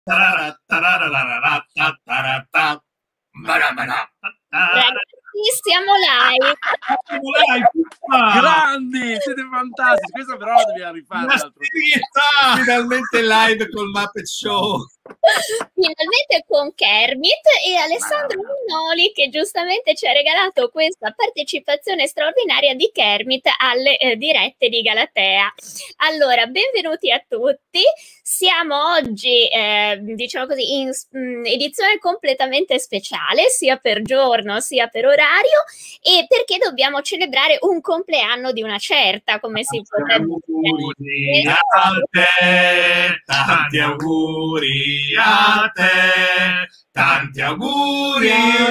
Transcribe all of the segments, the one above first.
Ragazzi, siamo live. Grandi, siete fantastici. Questa però la dobbiamo rifare. Finalmente live col Muppet Show. Finalmente con Kermit e Alessandro Mignoli, che giustamente ci ha regalato questa partecipazione straordinaria di Kermit alle dirette di Galatea. Allora, benvenuti a tutti. Siamo oggi, diciamo così, in edizione completamente speciale, sia per giorno sia per orario, e perché dobbiamo celebrare un compleanno di una certa, come si potrebbe dire. Tanti auguri a te, tanti auguri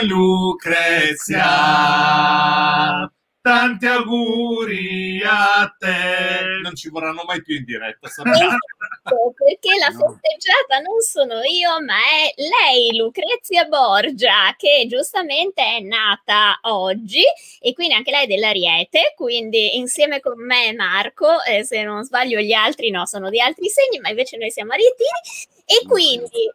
Lucrezia, tanti auguri a te. Non ci vorranno mai più in diretta, perché la festeggiata non sono io, ma è lei, Lucrezia Borgia, che giustamente è nata oggi e quindi anche lei è dell'Ariete, quindi insieme con me e Marco, se non sbaglio gli altri no, sono di altri segni, ma invece noi siamo arietini. E quindi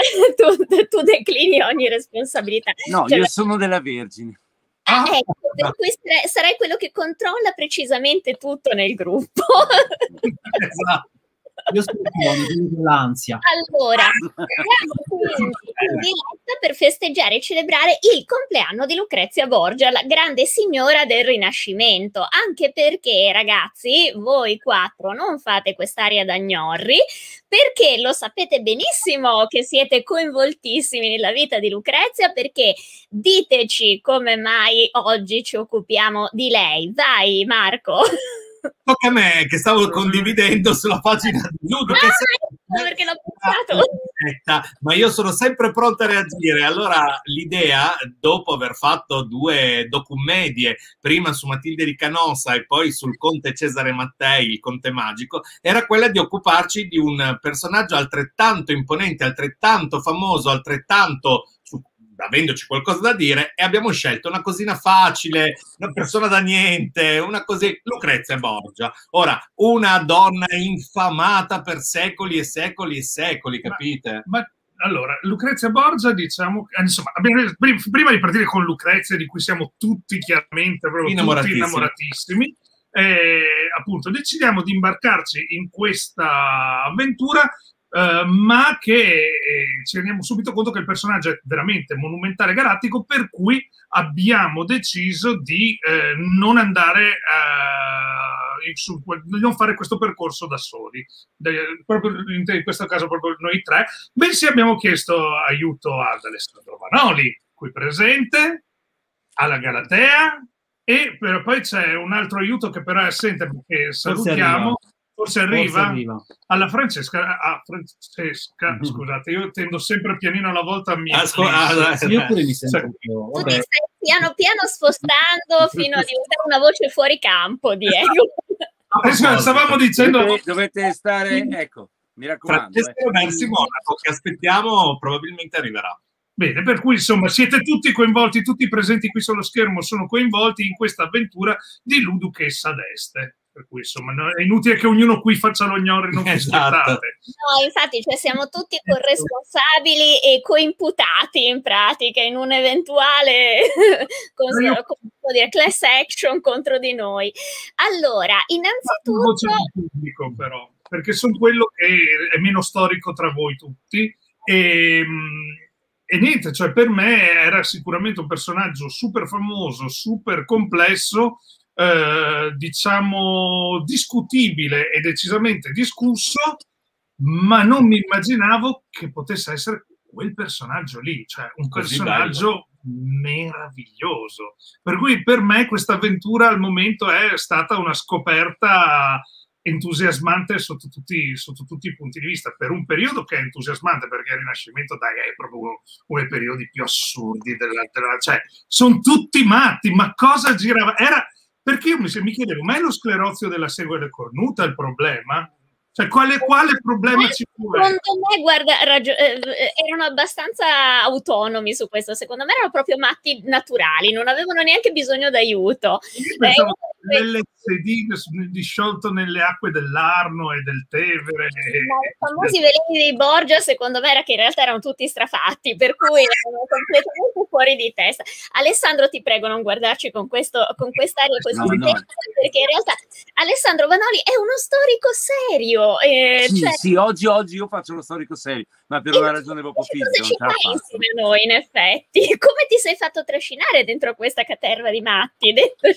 tu declini ogni responsabilità. No, cioè, io sono della Vergine. Ecco, per cui sarai quello che controlla precisamente tutto nel gruppo. Esatto. Io sono l'ansia. Allora, siamo quindi in diretta per festeggiare e celebrare il compleanno di Lucrezia Borgia, la grande signora del Rinascimento, anche perché, ragazzi, voi quattro non fate quest'aria da gnorri, perché lo sapete benissimo che siete coinvoltissimi nella vita di Lucrezia, perché diteci come mai oggi ci occupiamo di lei. Vai, Marco. Tocca a me, che stavo condividendo sulla pagina di Ludo. Perché l'ho pensato. Ma io sono sempre pronta a reagire. Allora, l'idea, dopo aver fatto 2 docummedie, prima su Matilde di Canossa e poi sul conte Cesare Mattei, il conte magico, era quella di occuparci di un personaggio altrettanto imponente, altrettanto famoso, altrettanto avendoci qualcosa da dire, e abbiamo scelto una cosina facile, una persona da niente, una così, Lucrezia Borgia. Ora, una donna infamata per secoli e secoli e secoli, capite? Ma allora, Lucrezia Borgia, diciamo, insomma, prima di partire con Lucrezia, di cui siamo tutti chiaramente proprio innamoratissimi, appunto, decidiamo di imbarcarci in questa avventura, ma che ci rendiamo subito conto che il personaggio è veramente monumentale, galattico, per cui abbiamo deciso di non andare di non fare questo percorso da soli, proprio in questo caso proprio noi tre, bensì abbiamo chiesto aiuto ad Alessandro Vanoli, qui presente, alla Galatea, e poi c'è un altro aiuto che però è assente, perché salutiamo. Forse arriva alla Francesca. Scusate, io tendo sempre pianino alla volta a mia. Io pure mi sento un po'. Tu ti stai piano piano spostando fino a diventare una voce fuori campo, Diego. Stavamo dicendo. Dovete stare, ecco, mi raccomando. Francesca versi Monaco, che aspettiamo, probabilmente arriverà. Bene, per cui insomma siete tutti coinvolti, tutti i presenti qui sullo schermo sono coinvolti in questa avventura di Luduchessa d'Este. Per cui insomma è inutile che ognuno qui faccia lo gnorri, non esatto. No, infatti, cioè, siamo tutti corresponsabili e coimputati in pratica in un eventuale class action contro di noi. Allora, innanzitutto pubblico, però, perché sono quello che è meno storico tra voi tutti e niente, cioè per me era sicuramente un personaggio super famoso, super complesso, diciamo discutibile e decisamente discusso, ma non mi immaginavo che potesse essere quel personaggio lì, cioè un personaggio meraviglioso. Per cui per me questa avventura al momento è stata una scoperta entusiasmante sotto tutti i punti di vista, per un periodo che è entusiasmante, perché il Rinascimento è proprio uno dei periodi più assurdi cioè sono tutti matti, ma cosa girava? Perché io mi chiedevo, ma è lo sclerozio della sequela cornuta il problema? Cioè, quale problema ci può essere? Secondo me, guarda, erano abbastanza autonomi su questo. Secondo me erano proprio matti naturali, non avevano neanche bisogno d'aiuto. l'LSD disciolto nelle acque dell'Arno e del Tevere. Ma i famosi veleni dei Borgia, secondo me, era che in realtà erano tutti strafatti, per cui erano completamente fuori di testa. Alessandro, ti prego, non guardarci con quest'aria così, perché in realtà Alessandro Vanoli è uno storico serio. Sì, oggi io faccio lo storico serio, ma per una ragione proprio fisica. Ci fai insieme a noi, in effetti. Come ti sei fatto trascinare dentro questa caterva di matti?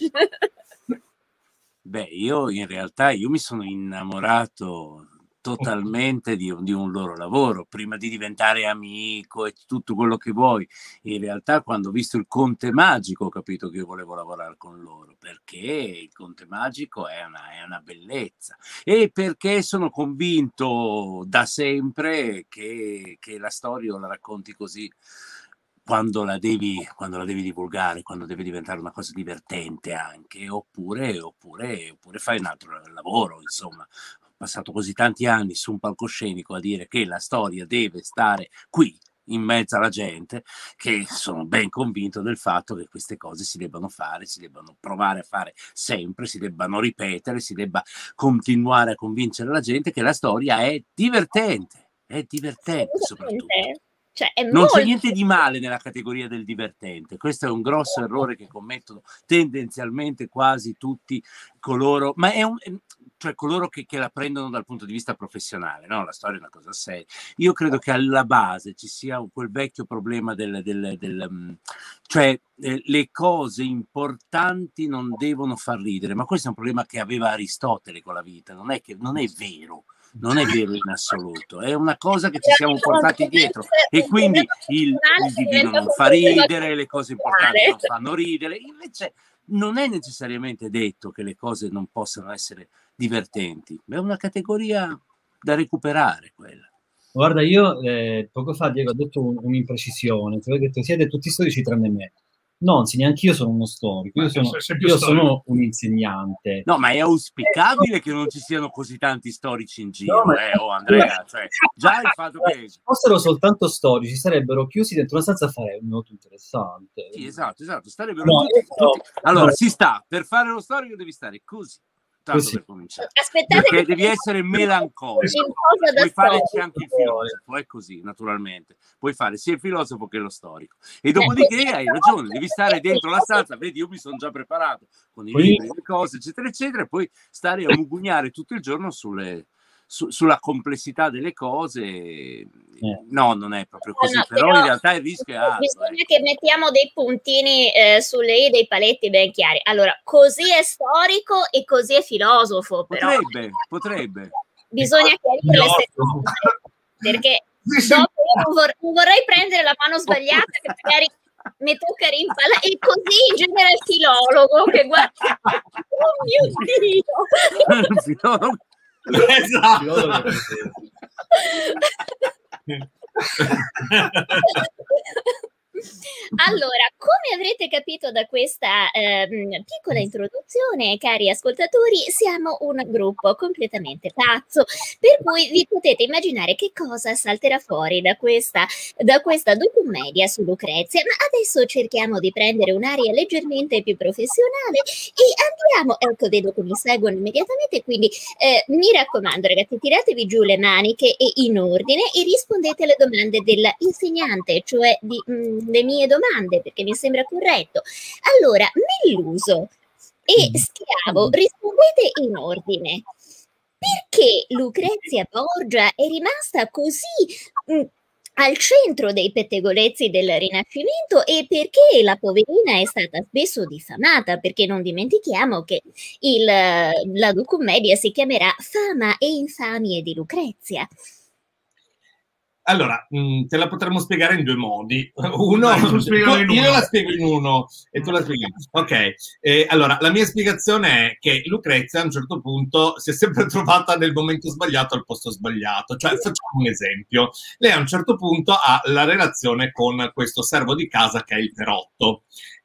Beh, io in realtà mi sono innamorato totalmente di un loro lavoro, prima di diventare amico e tutto quello che vuoi. In realtà quando ho visto il Conte Magico ho capito che io volevo lavorare con loro, perché il Conte Magico è una bellezza, e perché sono convinto da sempre che la storia la racconti così quando la devi divulgare, quando deve diventare una cosa divertente anche, oppure fai un altro lavoro, insomma. Ho passato così tanti anni su un palcoscenico a dire che la storia deve stare qui, in mezzo alla gente, che sono ben convinto del fatto che queste cose si debbano fare, si debbano provare a fare sempre, si debbano ripetere, si debba continuare a convincere la gente che la storia è divertente soprattutto. Cioè, non c'è niente di male nella categoria del divertente. Questo è un grosso errore che commettono tendenzialmente quasi tutti coloro, ma cioè coloro che la prendono dal punto di vista professionale, no? La storia è una cosa seria. Io credo che alla base ci sia quel vecchio problema cioè le cose importanti non devono far ridere, ma questo è un problema che aveva Aristotele con la vita, non è vero. Non è vero in assoluto, è una cosa che ci siamo portati dietro, e quindi il divino non fa ridere, le cose importanti non fanno ridere. Invece non è necessariamente detto che le cose non possano essere divertenti, è una categoria da recuperare quella. Guarda, io poco fa, Diego, ho detto un'imprecisione, cioè ho detto siete tutti storici tranne me. No, sì, neanche io sono uno storico, io sono un insegnante. No, ma è auspicabile che non ci siano così tanti storici in giro, Andrea, cioè, già il fatto che... Se fossero soltanto storici, sarebbero chiusi dentro una stanza a fare un noto interessante. Sì, esatto, starebbero tutti. Allora, per fare lo storico devi stare così. Per cominciare. Aspettate, perché devi essere melancolico, puoi farci anche il filosofo, è così, naturalmente puoi fare sia il filosofo che lo storico, e dopodiché hai ragione, devi stare dentro la stanza, vedi, io mi sono già preparato con i libri, le cose eccetera eccetera, e poi stare a mugugnare tutto il giorno sulla complessità delle cose. No, non è proprio così, però in realtà il rischio è alto. Bisogna che mettiamo dei puntini sulle i, dei paletti ben chiari. Allora, così è storico e così è filosofo. Però potrebbe. Bisogna chiarire le cose, perché dopo non vorrei prendere la mano sbagliata che magari mi tocca rimpalare, e così in genere il filologo che guarda, oh mio Dio, filologo. Esatto. Allora, come avrete capito da questa piccola introduzione, cari ascoltatori, siamo un gruppo completamente pazzo, per cui vi potete immaginare che cosa salterà fuori da questa documedia su Lucrezia. Ma adesso cerchiamo di prendere un'aria leggermente più professionale e andiamo, ecco, vedo che mi seguono immediatamente, quindi mi raccomando ragazzi, tiratevi giù le maniche e in ordine e rispondete alle domande dell'insegnante, cioè le mie domande, perché mi sembra corretto. Allora, Melluso e Schiavo, rispondete in ordine. Perché Lucrezia Borgia è rimasta così al centro dei pettegolezzi del Rinascimento, e perché la poverina è stata spesso diffamata? Perché non dimentichiamo che la documedia si chiamerà Fama e infamie di Lucrezia. Allora, te la potremmo spiegare in due modi. Uno, io la spiego in uno e tu la spieghi in uno. Ok, allora, la mia spiegazione è che Lucrezia a un certo punto si è sempre trovata nel momento sbagliato al posto sbagliato. Cioè, facciamo un esempio. Lei a un certo punto ha la relazione con questo servo di casa che è il Perotto.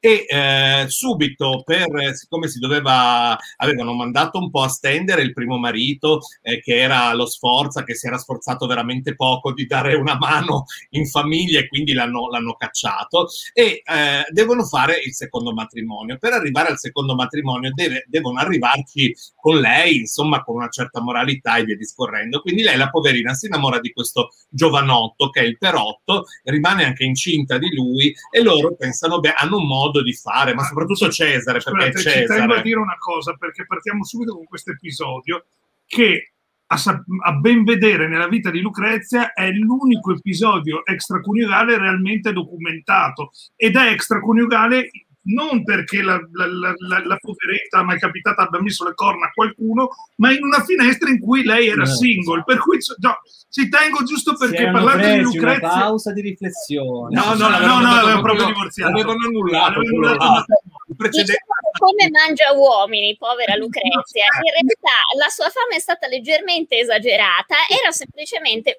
e subito, siccome avevano mandato un po' a stendere il primo marito, che era lo Sforza, che si era sforzato veramente poco di dare una mano in famiglia, e quindi l'hanno cacciato, e devono fare il secondo matrimonio. Per arrivare al secondo matrimonio devono arrivarci con lei, insomma, con una certa moralità e via discorrendo. Quindi lei, la poverina, si innamora di questo giovanotto che è il Perotto, rimane anche incinta di lui, e loro pensano, beh, hanno un modo di fare, ma soprattutto Cesare, perché Scusate, Cesare... ci tengo a dire una cosa, perché partiamo subito con questo episodio che a ben vedere nella vita di Lucrezia è l'unico episodio extraconiugale realmente documentato, ed è extraconiugale non perché la poveretta, mai capitata, abbia messo le corna a qualcuno, ma in una finestra in cui lei era single, per cui ci tengo giusto perché parlando di Lucrezia... una pausa di riflessione. No, avevano proprio divorziato. Avevano annullato il precedente. Come mangia uomini, povera Lucrezia. In realtà la sua fame è stata leggermente esagerata, era semplicemente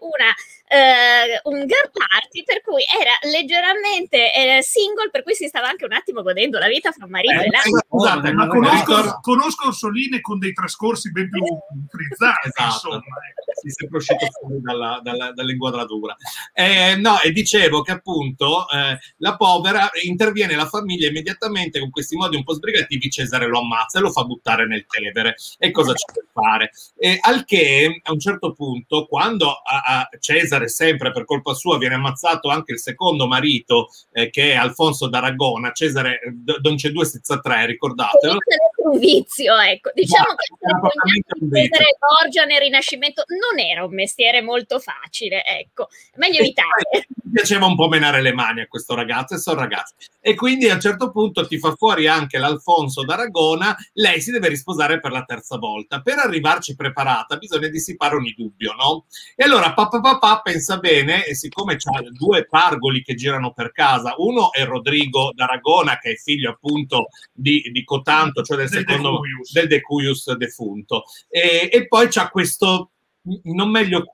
un girl party, per cui era leggeramente single, per cui si stava anche un attimo godendo la vita fra marito e l'altro. Scusate, ma conosco Orsoline con dei trascorsi ben più frizzanti, esatto. Insomma. Si è sempre uscito fuori dall'inquadratura. No, e dicevo che appunto la povera, interviene la famiglia immediatamente con questi modi un po' sbrigativi, Cesare lo ammazza e lo fa buttare nel Tevere. E cosa c'è da fare? Al che a un certo punto, quando a Cesare, sempre per colpa sua, viene ammazzato anche il secondo marito, che è Alfonso d'Aragona, Cesare non c'è due senza tre, ricordatelo. Un vizio, ecco. Diciamo che Cesare Borgia nel Rinascimento non era un mestiere molto facile, ecco, meglio evitare. Mi piaceva un po' menare le mani a questo ragazzo, e sono ragazzi. E quindi a un certo punto ti fa fuori anche l'Alfonso d'Aragona, lei si deve risposare per la terza volta. Per arrivarci preparata bisogna dissipare ogni dubbio, no? E allora papà pensa bene, e siccome c'ha due pargoli che girano per casa, uno è Rodrigo d'Aragona, che è figlio appunto di Cotanto, cioè del Decuius defunto, e poi c'ha questo non meglio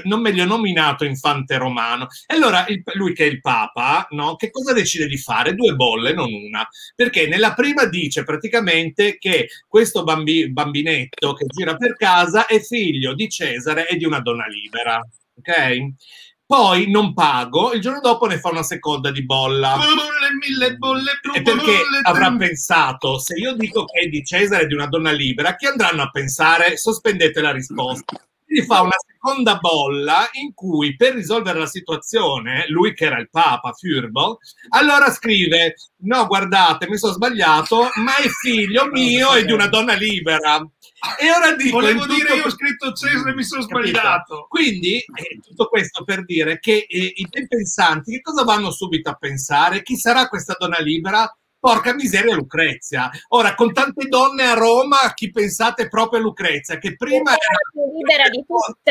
nominato infante romano. E allora lui, che è il Papa, no? Che cosa decide di fare? Due bolle, non una, perché nella prima dice praticamente che questo bambinetto che gira per casa è figlio di Cesare e di una donna libera, ok? Poi non pago, il giorno dopo ne fa una seconda di bolla. Mille bolle, e perché avrà pensato, se io dico che è di Cesare e di una donna libera, chi andranno a pensare? Sospendete la risposta. Quindi fa una seconda bolla in cui, per risolvere la situazione, lui che era il Papa, furbo, allora scrive: no, guardate, mi sono sbagliato, ma è figlio mio e di una donna libera. E ora dico, volevo dire, io ho scritto Cesare e mi sono sbagliato. Quindi tutto questo per dire che i ben pensanti che cosa vanno subito a pensare? Chi sarà questa donna libera? Porca miseria, Lucrezia. Ora, con tante donne a Roma, chi pensate proprio a Lucrezia, che prima era più libera di tutte.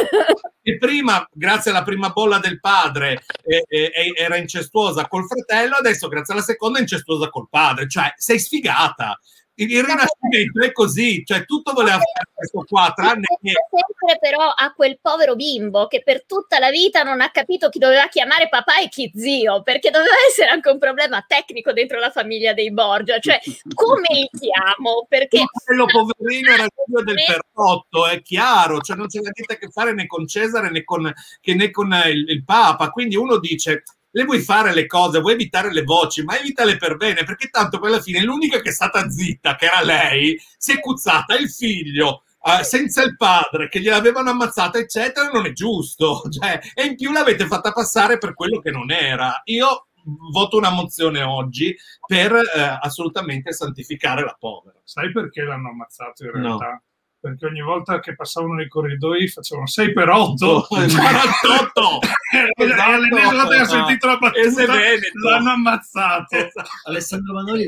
E prima, grazie alla prima bolla del padre, era incestuosa col fratello, adesso grazie alla seconda è incestuosa col padre. Cioè, sei sfigata. Il Rinascimento è così, cioè tutto voleva fare questo qua, tranne che... Sempre però a quel povero bimbo che per tutta la vita non ha capito chi doveva chiamare papà e chi zio, perché doveva essere anche un problema tecnico dentro la famiglia dei Borgia, cioè come li chiamo? Perché quello poverino era figlio del Perotto, è chiaro, cioè non c'è niente a che fare né con Cesare né con il Papa, quindi uno dice... Le vuoi fare le cose, vuoi evitare le voci, ma evitale per bene, perché tanto poi alla fine l'unica che è stata zitta, che era lei, si è cuzzata il figlio senza il padre, che gliel'avevano ammazzata, eccetera, non è giusto. Cioè, e in più l'avete fatta passare per quello che non era. Io voto una mozione oggi per assolutamente santificare la povera. Sai perché l'hanno ammazzato in realtà? No. Perché ogni volta che passavano nei corridoi facevano 6 per 8 48 all'ennesima volta che ha sentito la battuta l'hanno ammazzato. Alessandro Manoli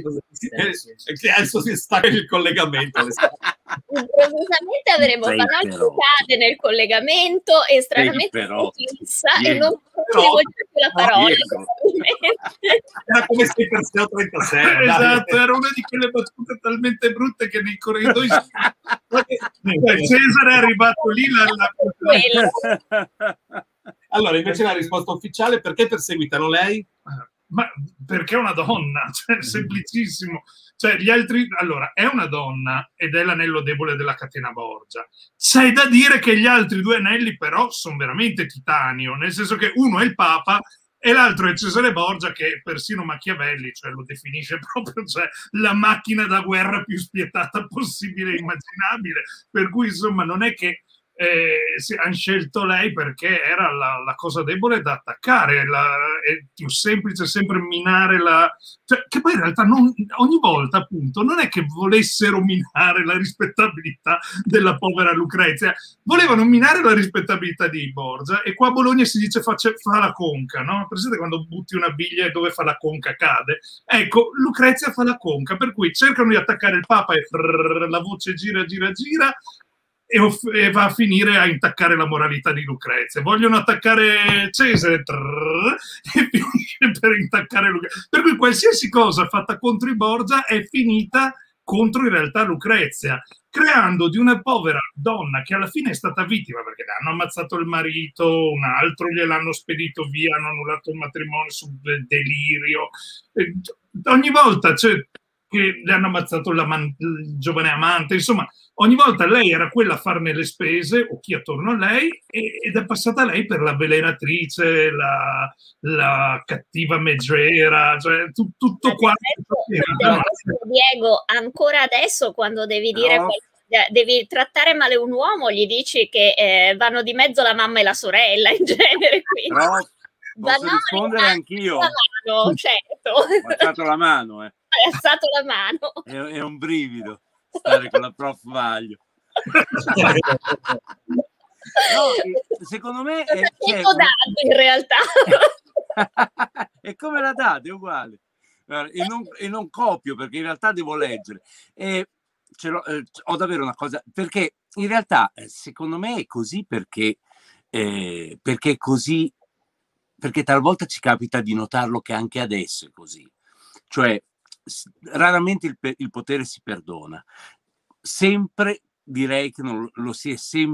che adesso si stacca il collegamento. Improvvisamente avremo Manoli che cade nel collegamento e stranamente fissa e non rivolge più la parola. Era come 6 per 6 o 36. Esatto, era una di quelle battute talmente brutte che nei corridoi Cesare è arrivato lì allora invece la risposta ufficiale: perché perseguitano lei? Ma perché è una donna? Cioè, semplicissimo. Cioè, gli altri... Allora, è una donna ed è l'anello debole della catena Borgia. C'è da dire che gli altri due anelli però sono veramente titanio, nel senso che uno è il Papa e l'altro è Cesare Borgia, che persino Machiavelli, cioè, lo definisce proprio, cioè, la macchina da guerra più spietata possibile e immaginabile. Per cui, insomma, non è che hanno scelto lei perché era la cosa debole da attaccare, è più semplice sempre minare cioè, che poi in realtà ogni volta appunto non è che volessero minare la rispettabilità della povera Lucrezia, volevano minare la rispettabilità di Borgia, e qua a Bologna si dice fa la conca, no? Presente quando butti una biglia e dove fa la conca cade? Ecco, Lucrezia fa la conca, per cui cercano di attaccare il Papa e la voce gira e va a finire a intaccare la moralità di Lucrezia. Vogliono attaccare Cesare e finisce per intaccare Lucrezia. Per cui qualsiasi cosa fatta contro i Borgia è finita contro in realtà Lucrezia, creando di una povera donna che alla fine è stata vittima perché le hanno ammazzato il marito, un altro gliel'hanno spedito via, hanno annullato il matrimonio sul delirio. Ogni volta che le hanno ammazzato il giovane amante, insomma, ogni volta lei era quella a farne le spese, o chi attorno a lei, ed è passata lei per la velenatrice, la cattiva megera, cioè tutto qua. Diego, ancora adesso quando devi dire devi trattare male un uomo, gli dici che vanno di mezzo la mamma e la sorella, in genere. Quindi. Posso rispondere anch'io? Mano, certo. Ho alzato la mano. Hai alzato la mano. È un brivido stare con la prof Vaglio. No, secondo me è in realtà. È come la date, è uguale. E non copio perché in realtà devo leggere. Ho davvero una cosa, perché in realtà secondo me è così perché così, perché talvolta ci capita di notarlo che anche adesso è così. Cioè, raramente il potere si perdona. Sempre direi che non lo si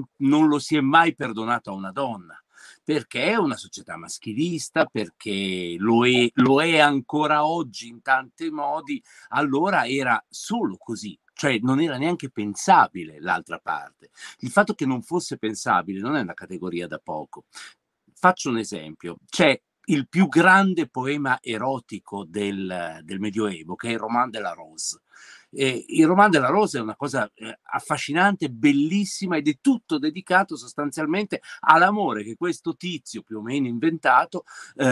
è mai perdonato a una donna, perché è una società maschilista, perché lo è ancora oggi in tanti modi. Allora era solo così, cioè non era neanche pensabile l'altra parte. Il fatto che non fosse pensabile non è una categoria da poco. Faccio un esempio: c'è il più grande poema erotico del Medioevo, che è il Roman de la Rose. Il Roman de la Rose è una cosa affascinante, bellissima, ed è tutto dedicato sostanzialmente all'amore che questo tizio più o meno inventato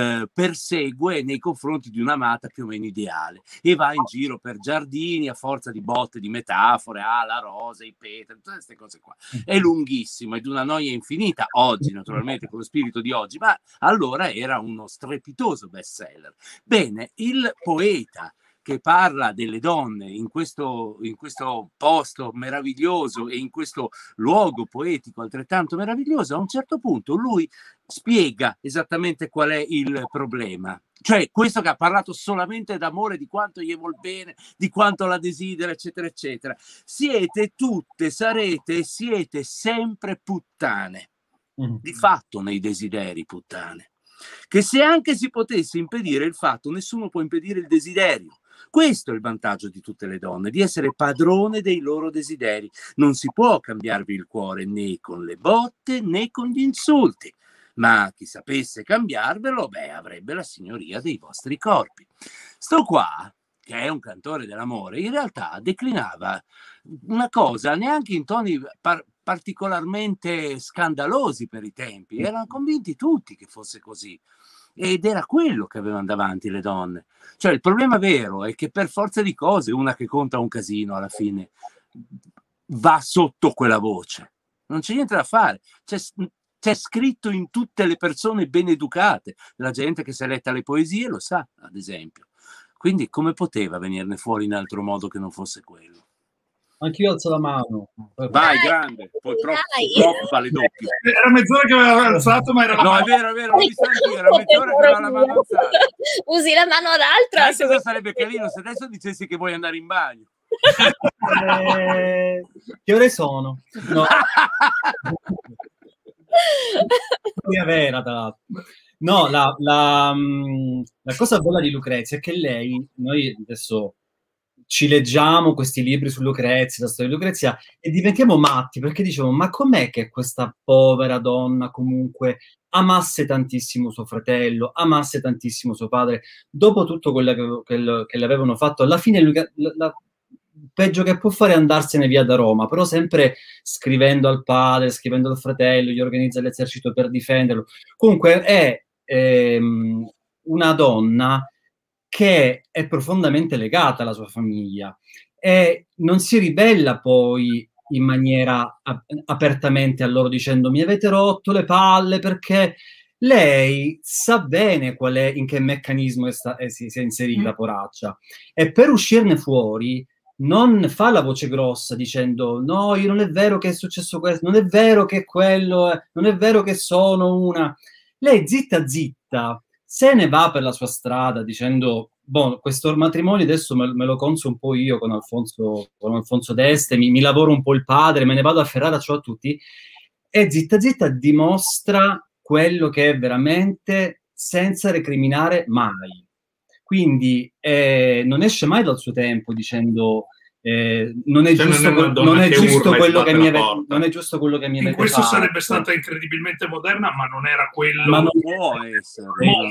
persegue nei confronti di un'amata più o meno ideale, e va in giro per giardini a forza di botte, di metafore, la rosa, i petali, tutte queste cose qua. È lunghissimo, è di una noia infinita oggi, naturalmente, con lo spirito di oggi, ma allora era uno strepitoso bestseller. Bene, il poeta che parla delle donne in questo posto meraviglioso e in questo luogo poetico altrettanto meraviglioso, a un certo punto lui spiega esattamente qual è il problema. Cioè, questo che ha parlato solamente d'amore, di quanto gli vuol bene, di quanto la desidera, eccetera, eccetera. Siete tutte, sarete e siete sempre puttane. Di fatto nei desideri puttane. Che se anche si potesse impedire il fatto, nessuno può impedire il desiderio. Questo è il vantaggio di tutte le donne, di essere padrone dei loro desideri. Non si può cambiarvi il cuore né con le botte né con gli insulti, ma chi sapesse cambiarvelo, avrebbe la signoria dei vostri corpi. Sto qua, che è un cantore dell'amore, in realtà declinava una cosa neanche in toni particolarmente scandalosi per i tempi. Erano convinti tutti che fosse così. Ed era quello che avevano davanti le donne. Cioè, il problema vero è che per forza di cose una che conta un casino alla fine va sotto quella voce. Non c'è niente da fare. C'è scritto in tutte le persone ben educate. La gente che si è letta le poesie lo sa, ad esempio. Quindi come poteva venirne fuori in altro modo che non fosse quello? Anch'io alzo la mano. Vai, grande. Poi troppo fa le doppie. Era mezz'ora che aveva alzato, ma era la mano. È vero, l'ho visto anch'io. Era mezz'ora che aveva la mano alzata. Usi la mano d'altra. Cosa sarebbe carino se adesso dicessi che vuoi andare in bagno. Che ore sono? No. Vera, tra l'altro. No, la cosa bella di Lucrezia è che lei, noi adesso ci leggiamo questi libri su Lucrezia, la storia di Lucrezia, e diventiamo matti perché diciamo, ma com'è che questa povera donna comunque amasse tantissimo suo fratello, amasse tantissimo suo padre, dopo tutto quello che le avevano fatto, alla fine peggio che può fare è andarsene via da Roma, però sempre scrivendo al padre, scrivendo al fratello, gli organizza l'esercito per difenderlo. Comunque è una donna che è profondamente legata alla sua famiglia e non si ribella poi in maniera apertamente a loro dicendo mi avete rotto le palle, perché lei sa bene qual è, in che meccanismo si è inserita, poraccia, e per uscirne fuori non fa la voce grossa dicendo no, io non è vero che è successo questo, non è vero che quello è, non è vero che sono una... Lei zitta zitta se ne va per la sua strada dicendo boh, questo matrimonio adesso me lo conso un po' io con Alfonso d'Este, mi lavoro un po' il padre, me ne vado a Ferrara, ciò a tutti, e zitta zitta dimostra quello che è veramente senza recriminare mai. Quindi non esce mai dal suo tempo dicendo non è giusto quello che mi avete in questo fatto. sarebbe stata incredibilmente moderna, ma non era quello. Ma non può essere.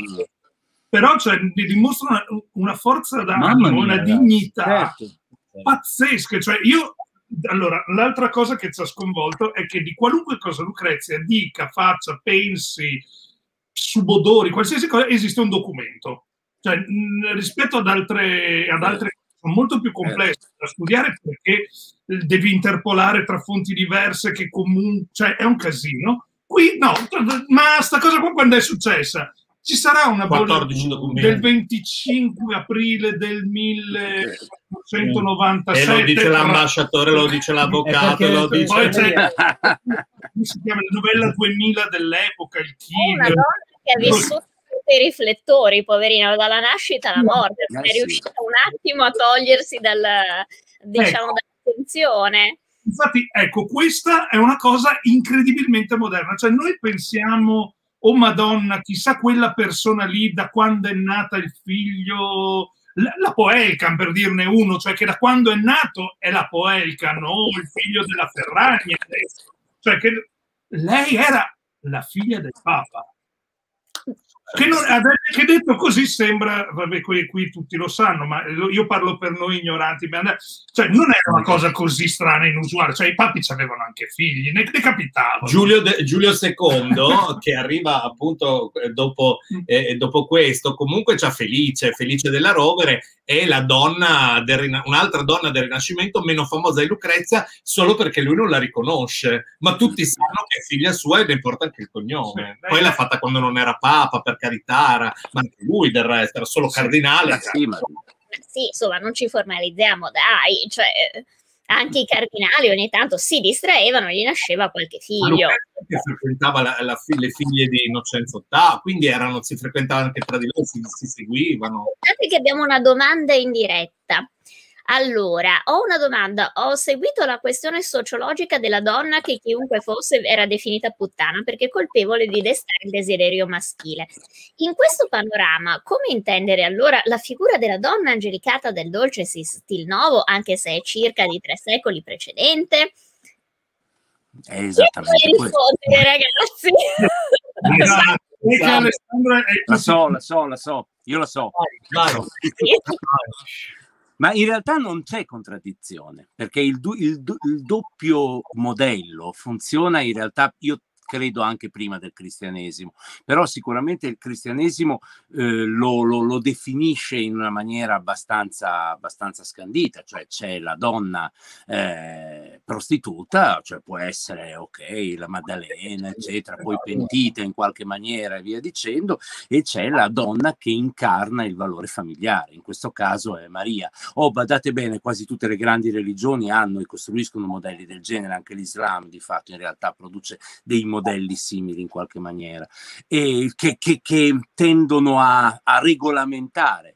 Però cioè, dimostra una forza Mamma mia, una ragazzi, dignità certo. pazzesca. Cioè, allora, l'altra cosa che ci ha sconvolto è che di qualunque cosa Lucrezia dica, faccia, pensi, subodori, qualsiasi cosa, esiste un documento. Cioè, rispetto ad altre sono molto più complesse da studiare perché devi interpolare tra fonti diverse che comunque, cioè è un casino. Qui no, ma sta cosa qua quando è successa? Ci sarà una bolla del 25 aprile del 1497. E lo dice l'ambasciatore, lo dice l'avvocato, lo dice... Poi c'è si chiama la novella 2000 dell'epoca, il Killer. Una donna che ha vissuto i riflettori, poverino, dalla nascita alla morte, è riuscita un attimo a togliersi dall'attenzione. Infatti, ecco, questa è una cosa incredibilmente moderna. Cioè, noi pensiamo, oh Madonna, chissà quella persona lì da quando è nata il figlio, la Poelcan, per dirne uno, cioè che da quando è nato è la Poelcan, no? Il figlio della Ferragna. Cioè che lei era la figlia del Papa. Che detto così sembra, vabbè, qui tutti lo sanno, ma io parlo per noi ignoranti, cioè non era una cosa così strana e inusuale, cioè i papi avevano anche figli, ne capitava. Giulio II, che arriva appunto dopo questo, comunque c'ha Felice della Rovere, è la donna un'altra donna del Rinascimento meno famosa di Lucrezia, solo perché lui non la riconosce, ma tutti sanno che è figlia sua e ne porta anche il cognome. Sì, poi l'ha fatta quando non era papa, per carità, ma anche lui del resto era solo cardinale. Sì, insomma, non ci formalizziamo, dai, cioè anche i cardinali ogni tanto si distraevano e gli nasceva qualche figlio. Che frequentava le figlie di Innocenzo VIII, quindi si frequentavano anche tra di loro, si seguivano. Guardate che abbiamo una domanda in diretta. Allora, ho una domanda. Ho seguito la questione sociologica della donna che chiunque fosse era definita puttana perché colpevole di destare il desiderio maschile. In questo panorama, come intendere allora la figura della donna angelicata del dolce stil nuovo, anche se è circa di 3 secoli precedente? È esattamente io rispondere, ragazzi. La so, io la so. Ma in realtà non c'è contraddizione, perché il doppio modello funziona in realtà, io credo anche prima del cristianesimo, però sicuramente il cristianesimo lo definisce in una maniera abbastanza scandita, cioè c'è la donna prostituta, cioè può essere la Maddalena eccetera, poi pentita in qualche maniera e via dicendo, e c'è la donna che incarna il valore familiare, in questo caso è Maria. Badate bene, quasi tutte le grandi religioni hanno e costruiscono modelli del genere, anche l'Islam di fatto in realtà produce dei modelli simili in qualche maniera, e che tendono a regolamentare, ecco,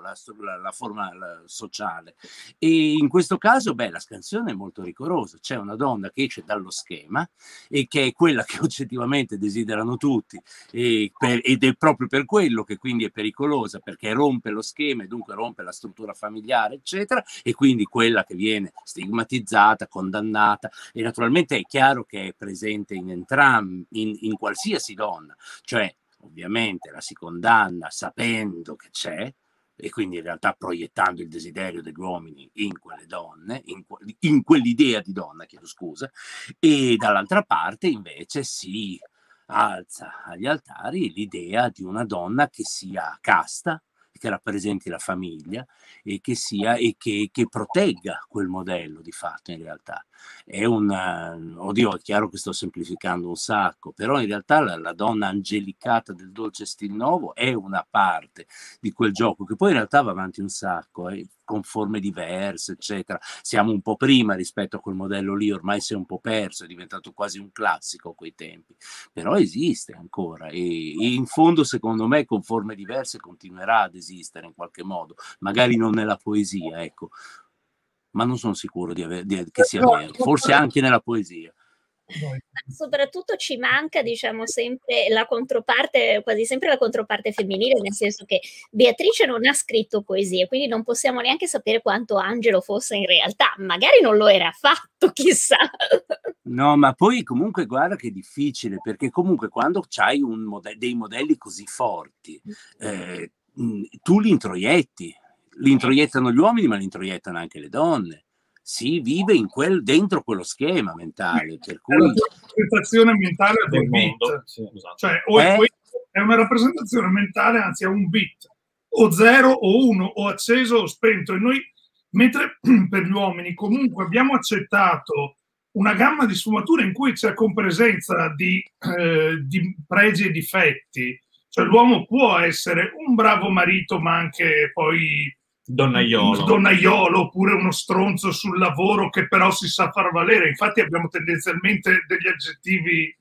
la forma sociale. E in questo caso, la scansione è molto rigorosa. C'è una donna che esce dallo schema e che è quella che oggettivamente desiderano tutti, ed è proprio per quello che quindi è pericolosa, perché rompe lo schema e dunque rompe la struttura familiare, eccetera, e quindi quella che viene stigmatizzata, condannata, e naturalmente è chiaro che è presente in entrambi, in qualsiasi donna, cioè ovviamente la si condanna sapendo che c'è, e quindi in realtà proiettando il desiderio degli uomini in quelle donne, in quell'idea di donna, chiedo scusa, e dall'altra parte invece si alza agli altari l'idea di una donna che sia casta, che rappresenti la famiglia e che protegga quel modello di fatto. In realtà è oddio, è chiaro che sto semplificando un sacco, però in realtà la donna angelicata del dolce stil nuovo è una parte di quel gioco che poi in realtà va avanti un sacco, con forme diverse, eccetera. Siamo un po' prima rispetto a quel modello lì, ormai si è un po' perso, è diventato quasi un classico a quei tempi, però esiste ancora e in fondo secondo me con forme diverse continuerà ad esistere in qualche modo, magari non nella poesia, ecco, ma non sono sicuro che sia vero, forse anche nella poesia. Soprattutto ci manca, diciamo, sempre la controparte, quasi sempre la controparte femminile, nel senso che Beatrice non ha scritto poesie, quindi non possiamo neanche sapere quanto Angelo fosse in realtà, magari non lo era affatto, chissà. No, ma poi comunque guarda che è difficile, perché comunque quando c'hai dei modelli così forti, tu li introiettano gli uomini, ma li introiettano anche le donne. Si vive dentro quello schema mentale, per cui è la rappresentazione mentale del mondo. Sì, esatto. Cioè, è una rappresentazione mentale, anzi è un bit, o 0 o 1, o acceso o spento. E noi, mentre per gli uomini comunque abbiamo accettato una gamma di sfumature in cui c'è compresenza di pregi e difetti, cioè l'uomo può essere un bravo marito, ma anche poi donnaiolo, oppure uno stronzo sul lavoro che però si sa far valere. Infatti abbiamo tendenzialmente degli aggettivi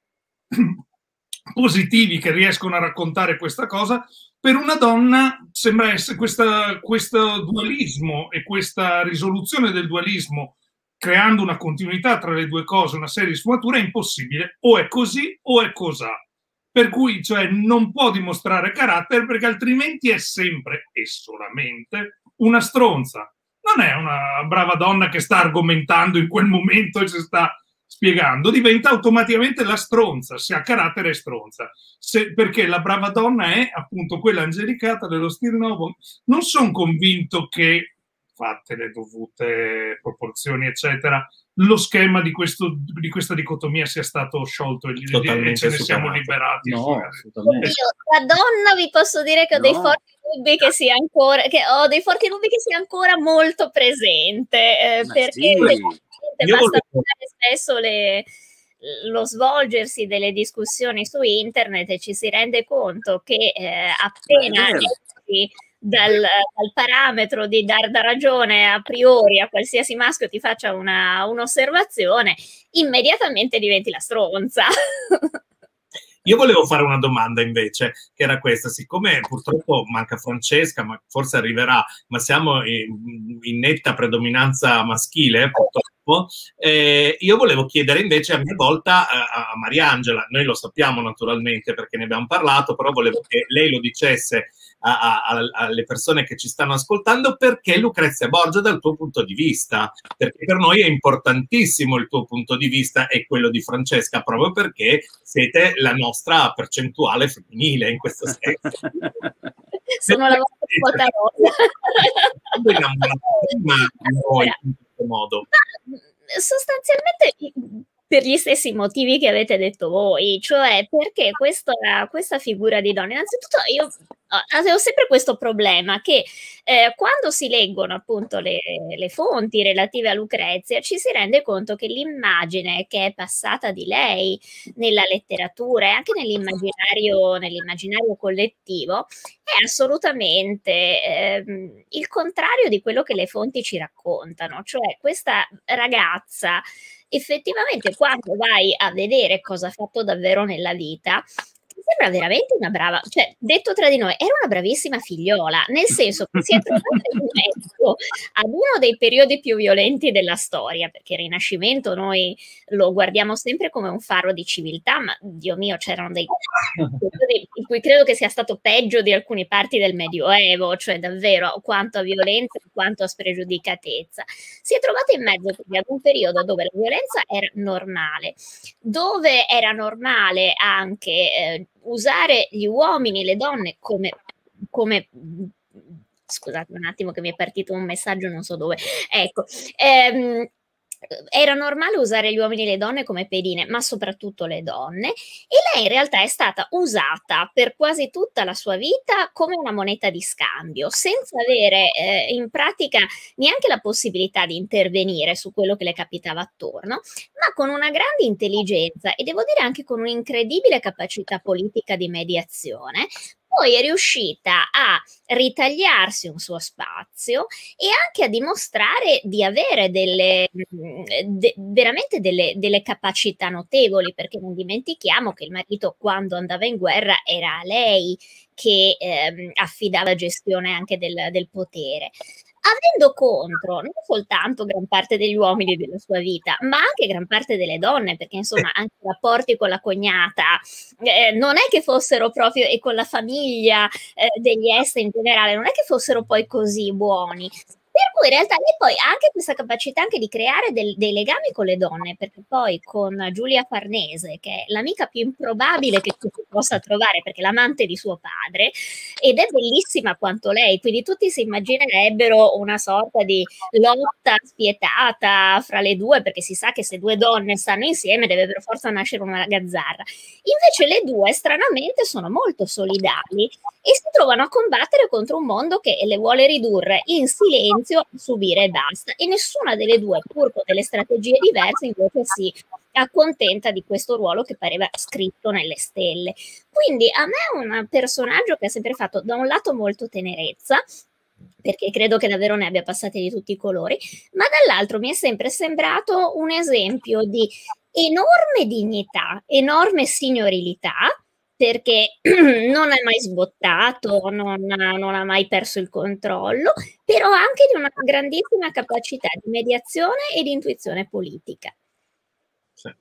positivi che riescono a raccontare questa cosa. Per una donna sembra essere questo dualismo e questa risoluzione del dualismo, creando una continuità tra le due cose, una serie di sfumature, è impossibile. O è così o è cosà. Per cui, cioè, non può dimostrare carattere, perché altrimenti è sempre e solamente una stronza. Non è una brava donna che sta argomentando in quel momento e si sta spiegando, diventa automaticamente la stronza, se ha carattere è stronza. Perché la brava donna è appunto quella angelicata dello stil nuovo. Non sono convinto che, fatte le dovute proporzioni, eccetera, lo schema di questa dicotomia sia stato sciolto e ce ne siamo liberati. No, io da donna vi posso dire che ho dei forti dubbi che sia ancora molto presente, perché basta guardare spesso lo svolgersi delle discussioni su internet e ci si rende conto che appena esci dal parametro di dar da ragione a priori a qualsiasi maschio ti faccia un'osservazione, immediatamente diventi la stronza. Io volevo fare una domanda invece, che era questa: siccome purtroppo manca Francesca, ma forse arriverà, ma siamo in netta predominanza maschile, purtroppo, io volevo chiedere invece a mia volta a Mariangela, noi lo sappiamo naturalmente perché ne abbiamo parlato, però volevo che lei lo dicesse alle persone che ci stanno ascoltando, perché Lucrezia Borgia dal tuo punto di vista, perché per noi è importantissimo il tuo punto di vista e quello di Francesca, proprio perché siete la nostra percentuale femminile in questo senso. Sono la vostra quota rosa. In questo modo. Sostanzialmente per gli stessi motivi che avete detto voi, cioè perché questa figura di donna, innanzitutto io avevo sempre questo problema che quando si leggono appunto le fonti relative a Lucrezia ci si rende conto che l'immagine che è passata di lei nella letteratura e anche nell'immaginario collettivo è assolutamente il contrario di quello che le fonti ci raccontano, cioè questa ragazza effettivamente quando vai a vedere cosa ha fatto davvero nella vita ti sembra veramente una brava, cioè, detto tra di noi, era una bravissima figliola, nel senso che si è trovata in mezzo ad uno dei periodi più violenti della storia, perché il Rinascimento noi lo guardiamo sempre come un faro di civiltà, ma Dio mio, c'erano dei periodi in cui credo che sia stato peggio di alcune parti del Medioevo, cioè davvero quanto a violenza, quanto a spregiudicatezza. Si è trovata in mezzo ad un periodo dove la violenza era normale, dove era normale anche usare gli uomini e le donne come scusate un attimo che mi è partito un messaggio non so dove, ecco, era normale usare gli uomini e le donne come pedine, ma soprattutto le donne, e lei in realtà è stata usata per quasi tutta la sua vita come una moneta di scambio, senza avere in pratica neanche la possibilità di intervenire su quello che le capitava attorno, ma con una grande intelligenza e devo dire anche con un'incredibile capacità politica di mediazione. Poi è riuscita a ritagliarsi un suo spazio e anche a dimostrare di avere veramente delle capacità notevoli, perché non dimentichiamo che il marito quando andava in guerra era a lei che affidava gestione anche del potere, avendo contro non soltanto gran parte degli uomini della sua vita, ma anche gran parte delle donne, perché insomma anche i rapporti con la cognata non è che fossero proprio, e con la famiglia degli esteri in generale, non è che fossero poi così buoni. Per cui in realtà lei poi ha anche questa capacità anche di creare dei legami con le donne, perché poi con Giulia Farnese, che è l'amica più improbabile che tu possa trovare, perché è l'amante di suo padre, ed è bellissima quanto lei, quindi tutti si immaginerebbero una sorta di lotta spietata fra le due, perché si sa che se due donne stanno insieme deve per forza nascere una gazzarra. Invece le due stranamente sono molto solidali e si trovano a combattere contro un mondo che le vuole ridurre in silenzio, subire e basta, e nessuna delle due, pur con delle strategie diverse, invece si accontenta di questo ruolo che pareva scritto nelle stelle. Quindi a me è un personaggio che ha sempre fatto da un lato molto tenerezza, perché credo che davvero ne abbia passate di tutti i colori, ma dall'altro mi è sempre sembrato un esempio di enorme dignità, enorme signorilità, perché non è mai sbottato, non ha mai perso il controllo, però anche di una grandissima capacità di mediazione e di intuizione politica. Sì.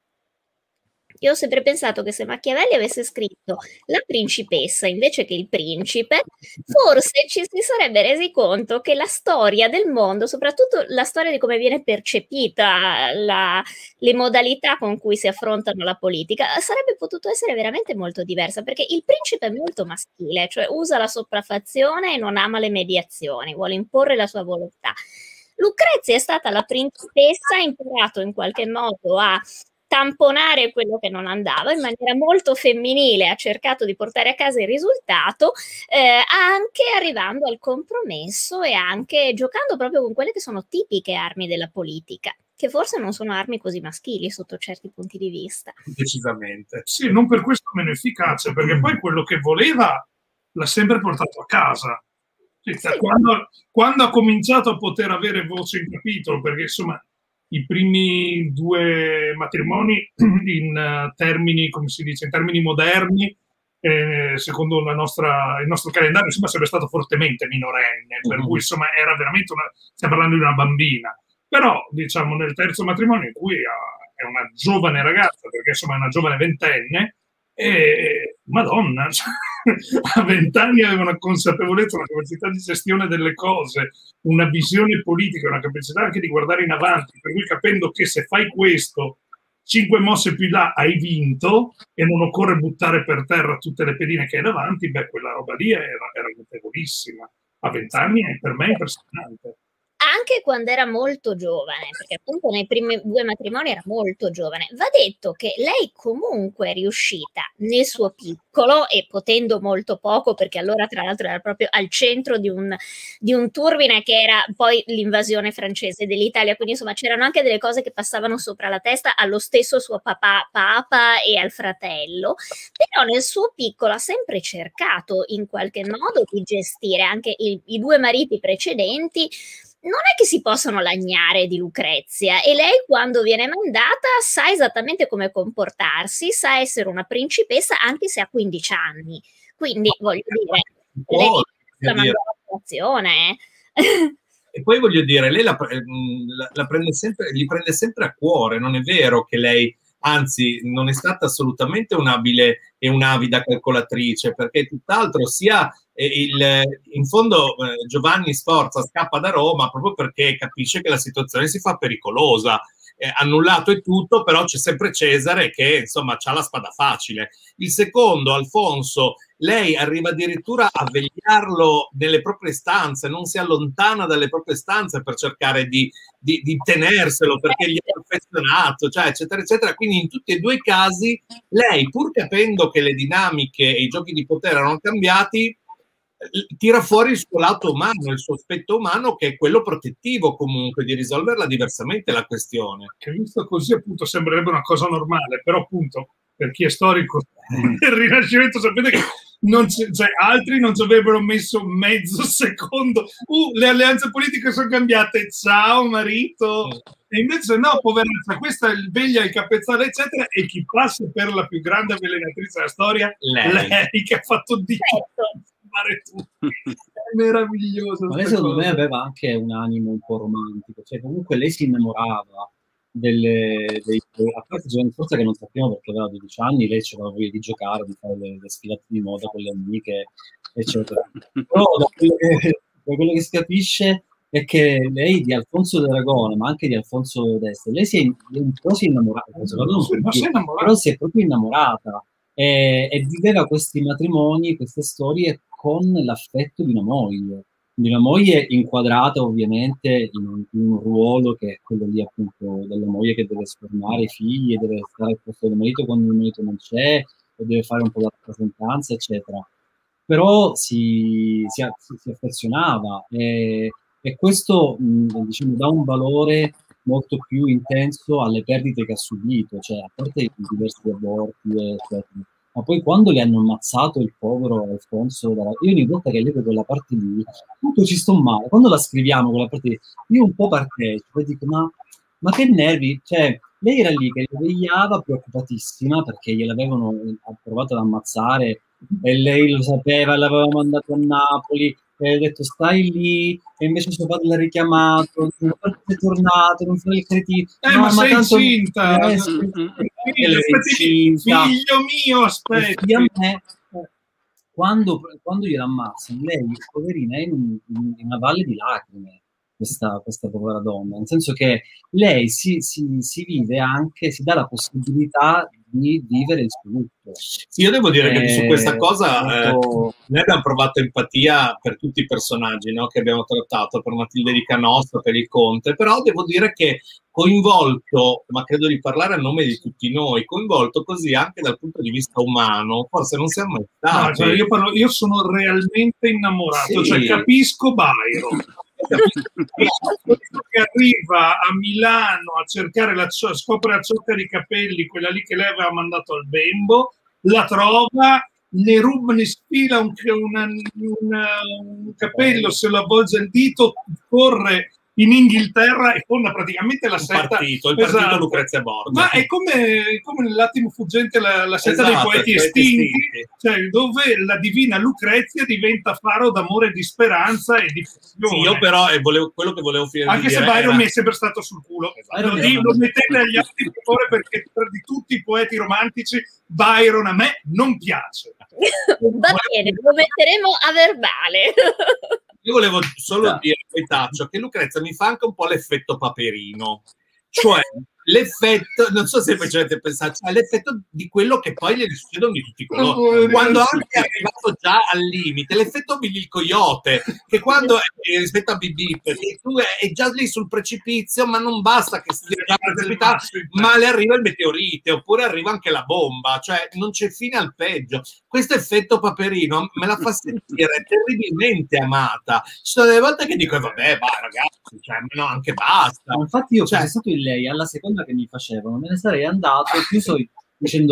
Io ho sempre pensato che se Machiavelli avesse scritto la principessa invece che il principe, forse ci si sarebbe resi conto che la storia del mondo, soprattutto la storia di come viene percepita le modalità con cui si affrontano la politica, sarebbe potuto essere veramente molto diversa, perché il principe è molto maschile, cioè usa la sopraffazione e non ama le mediazioni, vuole imporre la sua volontà. Lucrezia è stata la principessa, ha imparato in qualche modo a tamponare quello che non andava in maniera molto femminile, ha cercato di portare a casa il risultato, anche arrivando al compromesso e anche giocando proprio con quelle che sono tipiche armi della politica, che forse non sono armi così maschili sotto certi punti di vista. Decisamente. Sì, non per questo meno efficace, perché poi quello che voleva l'ha sempre portato a casa. Sì. Quando ha cominciato a poter avere voce in capitolo, perché insomma i primi due matrimoni in termini, come si dice, in termini moderni, secondo il nostro calendario, insomma, sarebbe stato fortemente minorenne, per cui insomma era veramente stiamo parlando di una bambina. Però, diciamo, nel terzo matrimonio, in cui è una giovane ragazza, perché insomma è una giovane ventenne, e Madonna, a 20 anni aveva una consapevolezza, una capacità di gestione delle cose, una visione politica, una capacità anche di guardare in avanti, per cui capendo che se fai questo 5 mosse più là hai vinto e non occorre buttare per terra tutte le pedine che hai davanti, beh, quella roba lì era notevolissima. A 20 anni per me è impressionante. Anche quando era molto giovane, perché appunto nei primi due matrimoni era molto giovane, va detto che lei comunque è riuscita nel suo piccolo, e potendo molto poco, perché allora tra l'altro era proprio al centro di un turbine che era poi l'invasione francese dell'Italia, quindi insomma c'erano anche delle cose che passavano sopra la testa allo stesso suo papa e al fratello, però nel suo piccolo ha sempre cercato in qualche modo di gestire anche i due mariti precedenti non è che si possono lagnare di Lucrezia, e lei quando viene mandata sa esattamente come comportarsi, sa essere una principessa anche se ha 15 anni. Quindi voglio dire, lei la manda all'attuazione. E poi voglio dire, lei la prende sempre, gli prende sempre a cuore, non è vero che lei, anzi, non è stata assolutamente un'abile e un'avida calcolatrice, perché tutt'altro sia in fondo Giovanni Sforza scappa da Roma proprio perché capisce che la situazione si fa pericolosa. Annullato è tutto, però c'è sempre Cesare che insomma c'ha la spada facile. Il secondo, Alfonso, lei arriva addirittura a vegliarlo nelle proprie stanze, non si allontana dalle proprie stanze per cercare di tenerselo perché gli è affezionato, cioè, eccetera, eccetera. Quindi in tutti e due i casi lei, pur capendo che le dinamiche e i giochi di potere erano cambiati, tira fuori il suo lato umano, il suo aspetto umano, che è quello protettivo comunque, di risolverla diversamente la questione. Che visto così appunto sembrerebbe una cosa normale, però appunto per chi è storico del Rinascimento sapete che altri non ci avrebbero messo mezzo secondo. Le alleanze politiche sono cambiate, ciao marito. E invece no, poverezza, questa è veglia il capezzale eccetera, e chi passa per la più grande avvelenatrice della storia, lei che ha fatto di tutto. È meraviglioso. Ma lei secondo me aveva anche un animo un po' romantico, cioè comunque lei si innamorava a parte Giovanni Sforza che non sappiamo perché aveva 12 anni, lei c'era voglia di giocare, di fare le sfilate di moda con le amiche eccetera. Però da quello che si capisce è che lei di Alfonso d'Aragona, ma anche di Alfonso d'Este, lei un po' si è innamorata, però si è proprio innamorata e viveva questi matrimoni, queste storie con l'affetto di una moglie inquadrata ovviamente in un ruolo che è quello lì appunto della moglie che deve sformare i figli, deve stare al posto del marito quando il marito non c'è, e deve fare un po' la rappresentanza eccetera, però si affezionava e questo diciamo dà un valore molto più intenso alle perdite che ha subito, cioè a parte i diversi aborti eccetera. Ma poi quando le hanno ammazzato il povero Alfonso, io ogni volta che leggo quella parte lì, tutto ci sto male. Quando la scriviamo quella parte lì, io un po' partecipo e dico, ma che nervi? Cioè, lei era lì che le vegliava preoccupatissima perché gliel'avevano provato ad ammazzare e lei lo sapeva, l'aveva mandato a Napoli e ha detto stai lì, e invece suo padre l'ha richiamato, è tornato, non fai il cretino. Ma sei tanto incinta! Figlio mio, aspetta! E a me, quando gliela ammazzano, lei, poverina, è in una valle di lacrime, questa povera donna, nel senso che lei si vive anche, si dà la possibilità di vivere il suo lutto. Sì, io devo dire che su questa cosa noi abbiamo provato empatia per tutti i personaggi, no, che abbiamo trattato, per Matilde di Canossa, per il Conte, però devo dire che coinvolto, ma credo di parlare a nome di tutti noi, coinvolto così anche dal punto di vista umano, forse non siamo mai stati. No, cioè io sono realmente innamorato, cioè capisco Byron. Che arriva a Milano a cercare scopre la ciocca di capelli, quella lì che lei aveva mandato al bembo, la trova, ne sfila un capello, se lo avvolge il dito, corre in Inghilterra e fonda praticamente la setta. Il partito Lucrezia Borgia. Ma è come nell'attimo fuggente la setta dei poeti estinti, cioè dove la divina Lucrezia diventa faro d'amore, di speranza e di passione. Sì, io però quello che volevo finire anche di se dire Byron mi è sempre stato sul culo. Lo mettete agli altri per favore, perché tra di tutti i poeti romantici Byron a me non piace. Va bene, lo metteremo a verbale. Io volevo solo dire, poi taccio, che Lucrezia mi fa anche un po' l'effetto Paperino. Cioè, l'effetto, non so se ci avete pensato, cioè l'effetto di quello che poi le succedono di tutti i colori. Quando anche è arrivato già al limite, l'effetto Billy il Coyote, che quando rispetto a BB, perché tu è già lì sul precipizio, ma non basta che sia già precipitato, ma le arriva il meteorite, oppure arriva anche la bomba, cioè non c'è fine al peggio. Questo effetto Paperino me la fa sentire terribilmente amata. Ci sono delle volte che dico, vabbè, ragazzi, cioè, no, anche basta. Ma infatti io, fosse stato in lei, alla seconda che mi facevano, me ne sarei andato chiuso dicendo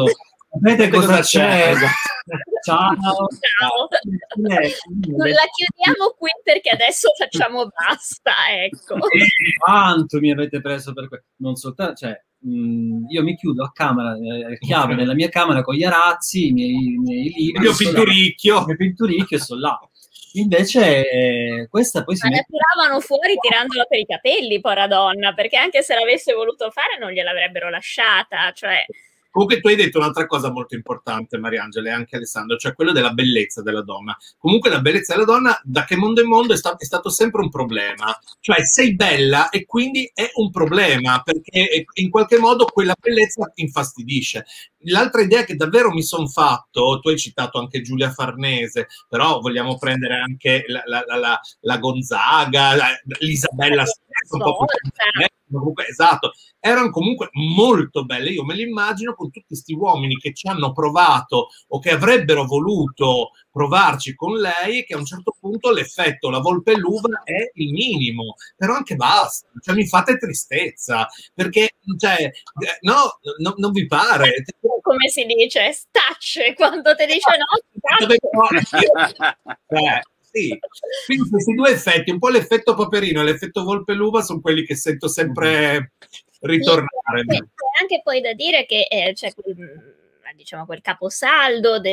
Sapete cosa c'è? Ciao. Ciao. La chiudiamo qui perché adesso facciamo basta, ecco. Quanto mi avete preso per questo? Non soltanto, cioè, io mi chiudo a camera, chiave nella mia camera con gli arazzi, i miei libri, il mio pinturicchio e sto là. Invece questa poi ma la tiravano fuori tirandola per i capelli, povera donna, perché anche se l'avesse voluto fare non gliel'avrebbero lasciata, cioè... Comunque tu hai detto un'altra cosa molto importante, Mariangela, e anche Alessandro, cioè quello della bellezza della donna. Comunque la bellezza della donna, da che mondo è mondo, è stato sempre un problema. Cioè sei bella e quindi è un problema, perché in qualche modo quella bellezza ti infastidisce. L'altra idea che davvero mi sono fatto, tu hai citato anche Giulia Farnese, però vogliamo prendere anche la Gonzaga, l'Isabella stessa, un po' comunque, esatto, erano comunque molto belle. Io me li immagino con tutti questi uomini che ci hanno provato o che avrebbero voluto provarci con lei e che a un certo punto l'effetto la volpe e l'uva è il minimo, però anche basta, cioè mi fate tristezza, perché cioè, no, non vi pare? Come si dice? Stacce, quando ti dice no, sì. Quindi questi due effetti, un po' l'effetto Paperino e l'effetto volpe l'uva, sono quelli che sento sempre ritornare. C'è anche poi da dire che c'è diciamo quel caposaldo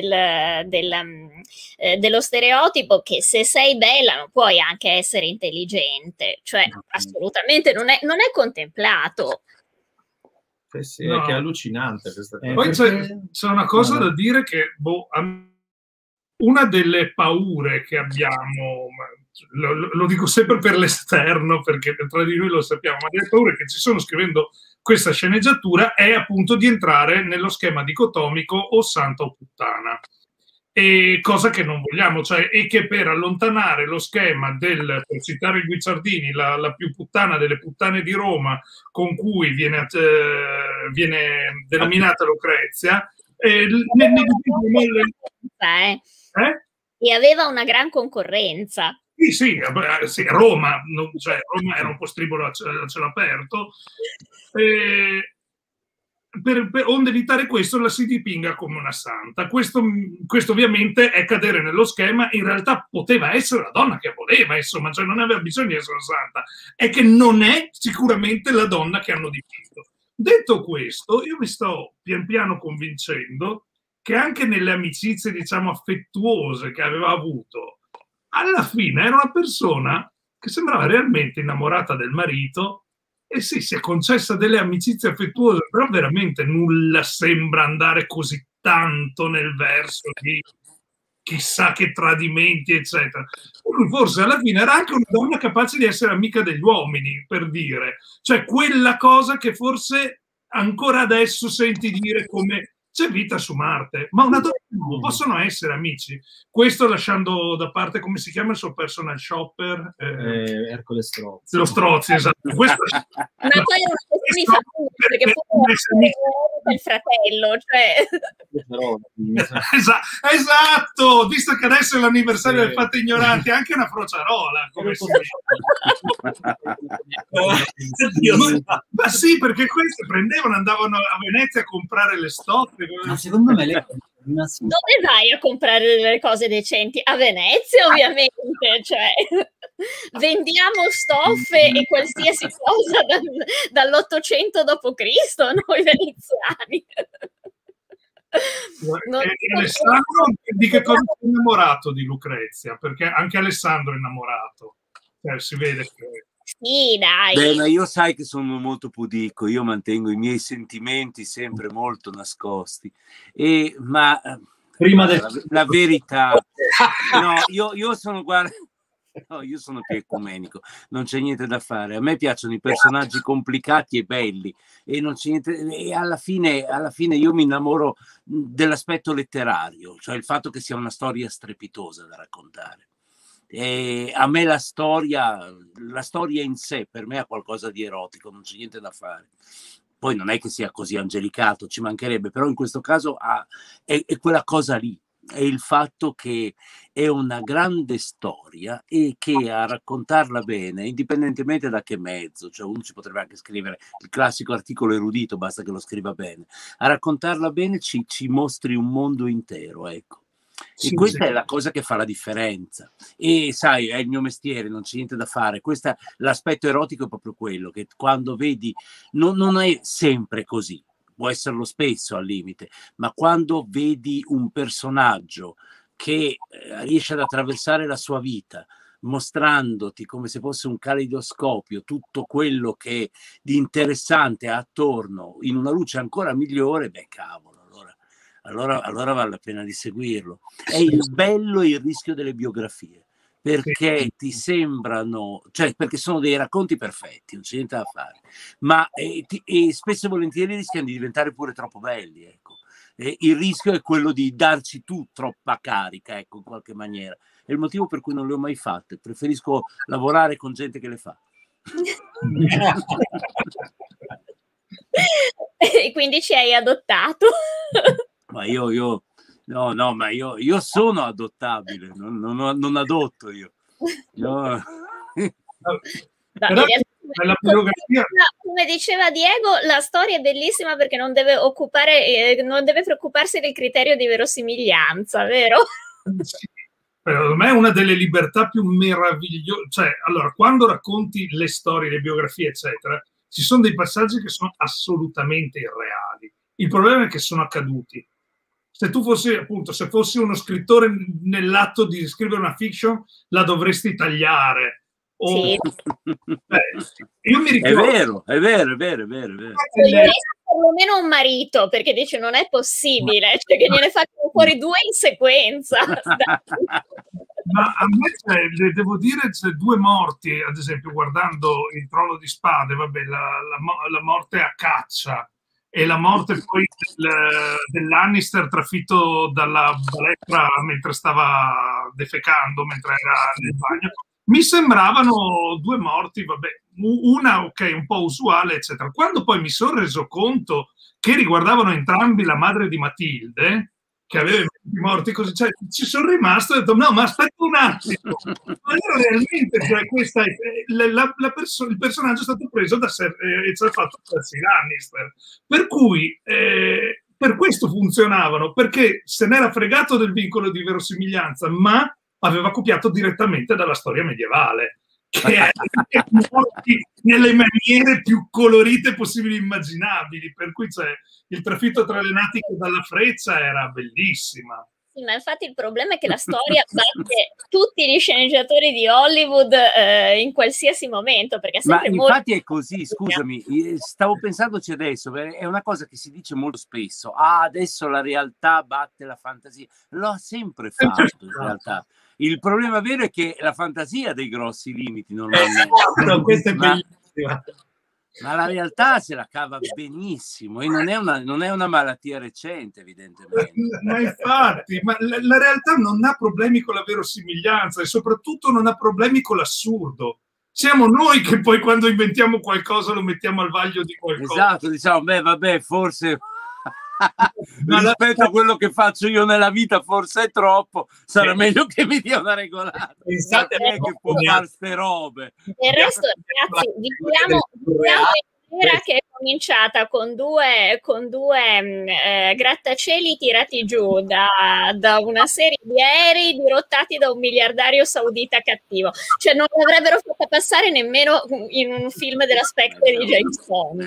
dello stereotipo che se sei bella non puoi anche essere intelligente, cioè assolutamente non è contemplato. Sì, no. Che è allucinante questa cosa. Poi c'è una cosa da dire che una delle paure che abbiamo, lo dico sempre per l'esterno perché tra di noi lo sappiamo, ma delle paure che ci sono scrivendo questa sceneggiatura è appunto di entrare nello schema dicotomico o santa o puttana, e cosa che non vogliamo, cioè, e che per allontanare lo schema per citare il Guicciardini, la più puttana delle puttane di Roma con cui viene denominata Lucrezia, e aveva una gran concorrenza. Sì, Roma, cioè, Roma era un po' stribolo a cielo aperto. Onde evitare questo la si dipinga come una santa. Questo ovviamente è cadere nello schema. In realtà poteva essere la donna che voleva, insomma, cioè non aveva bisogno di essere una santa, è che non è sicuramente la donna che hanno dipinto. Detto questo, io mi sto pian piano convincendo che anche nelle amicizie, diciamo, affettuose che aveva avuto, alla fine era una persona che sembrava realmente innamorata del marito. E sì, si è concessa delle amicizie affettuose, però veramente nulla sembra andare così tanto nel verso di chissà che tradimenti, eccetera. Lui forse alla fine era anche una donna capace di essere amica degli uomini, per dire. Cioè quella cosa che forse ancora adesso senti dire come c'è vita su Marte, ma una donna non possono essere amici. Questo lasciando da parte, come si chiama il suo personal shopper? Ercole Strozzi. Lo Strozzi, esatto. Questo ma poi è una questione di famiglia, perché può essere il fratello, cioè... Esatto, visto che adesso è l'anniversario del Fate Ignoranti, anche una frociarola, come si ma sì, perché queste prendevano, andavano a Venezia a comprare le stoffe. Ma secondo me dove vai a comprare delle cose decenti? A Venezia, ovviamente, cioè vendiamo stoffe e qualsiasi cosa dall'800 d.C. noi veneziani. Alessandro, di che cosa sei innamorato di Lucrezia? Perché anche Alessandro è innamorato, si vede che... Sì, dai. Beh, ma io sai che sono molto pudico, io mantengo i miei sentimenti sempre molto nascosti. Ma prima la verità, no, io sono, guarda, no, io sono più ecumenico, non c'è niente da fare. A me piacciono i personaggi complicati e belli e non c'è niente. E alla fine io mi innamoro dell'aspetto letterario, cioè il fatto che sia una storia strepitosa da raccontare. E a me la storia in sé per me ha qualcosa di erotico, non c'è niente da fare. Poi non è che sia così angelicato, ci mancherebbe, però in questo caso è quella cosa lì, è il fatto che è una grande storia e che a raccontarla bene, indipendentemente da che mezzo, cioè uno ci potrebbe anche scrivere il classico articolo erudito, basta che lo scriva bene, a raccontarla bene ci mostri un mondo intero, ecco. E questa è la cosa che fa la differenza. E sai, è il mio mestiere, non c'è niente da fare. L'aspetto erotico è proprio quello, che quando vedi, non è sempre così, può esserlo spesso al limite, ma quando vedi un personaggio che riesce ad attraversare la sua vita, mostrandoti come se fosse un caleidoscopio tutto quello che di interessante ha attorno in una luce ancora migliore, beh cavolo, allora vale la pena di seguirlo. È il bello e il rischio delle biografie, perché ti sembrano, cioè perché sono dei racconti perfetti, non c'è niente da fare, ma e spesso e volentieri rischiano di diventare pure troppo belli, ecco. Il rischio è quello di darci tu troppa carica, ecco, in qualche maniera. È il motivo per cui non le ho mai fatte, preferisco lavorare con gente che le fa. E quindi ci hai adottato? Ma io sono adottabile, non adotto io. Però nella biografia, come diceva Diego, la storia è bellissima perché non deve preoccuparsi del criterio di verosimiglianza, vero? sì, per me è una delle libertà più meravigliose. Cioè, allora, quando racconti le storie, le biografie, eccetera, ci sono dei passaggi che sono assolutamente irreali. Il problema è che sono accaduti. Se tu fossi, appunto, se fossi uno scrittore nell'atto di scrivere una fiction, la dovresti tagliare. Sì. Io mi ricordo... È vero. Perlomeno un marito, perché dice non è possibile, cioè che gliene facciano fuori due in sequenza. Ma a me devo dire, c'è due morti, ad esempio, guardando il Trono di Spade, vabbè, la morte a caccia e la morte poi del Lannister trafitto dalla balestra mentre stava defecando, mentre era nel bagno. Mi sembravano due morti, vabbè, una ok, un po' usuale, eccetera. Quando poi mi sono reso conto che riguardavano entrambi la madre di Matilde, che aveva i morti così, cioè, ci sono rimasto e ho detto, no, ma aspetta un attimo, ma realmente, cioè, questa è, il personaggio è stato preso da cioè fatto Cersei Lannister, per cui per questo funzionavano, perché se n'era fregato del vincolo di verosimiglianza, ma aveva copiato direttamente dalla storia medievale, che è nelle maniere più colorite possibili e immaginabili, per cui c'è il trafitto tra le natiche dalla freccia era bellissima. Sì, ma infatti il problema è che la storia batte tutti gli sceneggiatori di Hollywood in qualsiasi momento, perché è sempre infatti è così, scusami, stavo pensandoci adesso, è una cosa che si dice molto spesso, adesso la realtà batte la fantasia, l'ho sempre fatto in realtà. Il problema vero è che la fantasia ha dei grossi limiti normalmente. No, questa è bellissima. Ma la realtà se la cava benissimo e non è una malattia recente, evidentemente. Ma infatti, ma la realtà non ha problemi con la verosimiglianza e soprattutto non ha problemi con l'assurdo. Siamo noi che poi quando inventiamo qualcosa lo mettiamo al vaglio di qualcosa. Esatto, diciamo, beh, vabbè, forse... rispetto a quello che faccio io nella vita forse è troppo, sarà meglio che mi dia una regolata. Pensate che può fare ste robe. Del resto, ragazzi, viviamo un'era che è cominciata con due grattacieli tirati giù da una serie di aerei dirottati da un miliardario saudita cattivo, cioè non l'avrebbero fatta passare nemmeno in un film della Spectre di James Bond.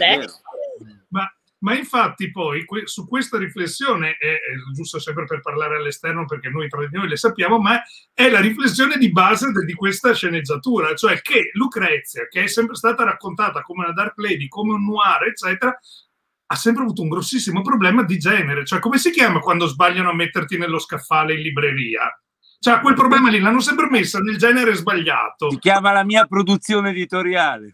Ma infatti poi su questa riflessione, è giusto sempre per parlare all'esterno perché noi tra di noi le sappiamo, ma è la riflessione di base di questa sceneggiatura, cioè che Lucrezia, che è sempre stata raccontata come una dark lady, come un noir, eccetera, ha sempre avuto un grossissimo problema di genere. Cioè, come si chiama quando sbagliano a metterti nello scaffale in libreria? Cioè, quel problema lì l'hanno sempre messa nel genere sbagliato. Si chiama la mia produzione editoriale.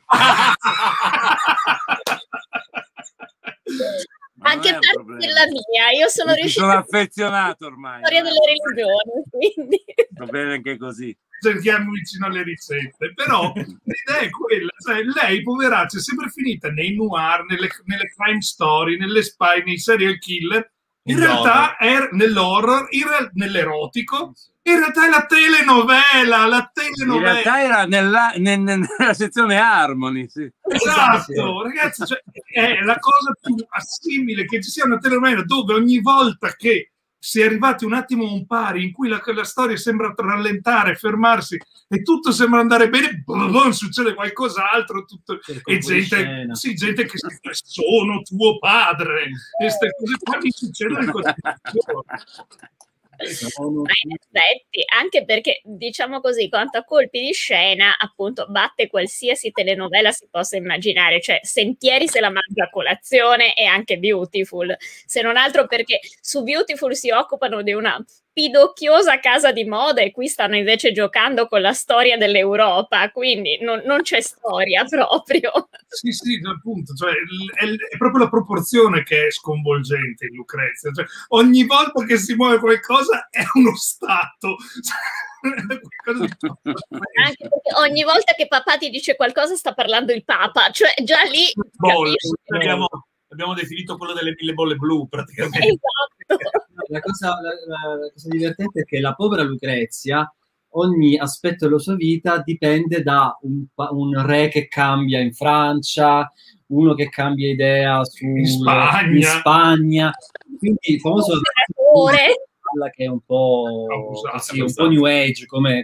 Anche parte della mia, io sono riuscita sono affezionato ormai storia delle religioni, quindi va bene anche così, cerchiamo vicino alle ricette, però l'idea è quella, cioè lei poveraccia è sempre finita nei noir, nelle crime story, nelle spy, nei serial killer In realtà è nell'horror, nell'erotico, in realtà è la telenovela. In realtà era nella sezione Harmony, sì. Esatto, ragazzi, cioè, è la cosa più assimile che ci sia una telenovela dove ogni volta che si è arrivati un attimo a un pari in cui la storia sembra rallentare, fermarsi e tutto sembra andare bene, succede qualcos'altro, e gente che si dice sono tuo padre, queste cose qua mi succedono in continuazione. Ma in effetti, anche perché, diciamo così, quanto a colpi di scena, appunto, batte qualsiasi telenovela si possa immaginare, cioè Sentieri se la mangia a colazione e anche Beautiful, se non altro perché su Beautiful si occupano di una pidocchiosa casa di moda e qui stanno invece giocando con la storia dell'Europa, quindi non c'è storia proprio. Sì, appunto, cioè, è proprio la proporzione che è sconvolgente in Lucrezia, cioè, ogni volta che si muove qualcosa è uno stato. Anche perché ogni volta che papà ti dice qualcosa sta parlando il Papa, cioè già lì abbiamo definito quello delle 1000 bolle blu praticamente. Esatto. La cosa divertente è che la povera Lucrezia, ogni aspetto della sua vita dipende da un re che cambia in Francia, uno che cambia idea in Spagna. Quindi il famoso che è un po' così, un po' new age come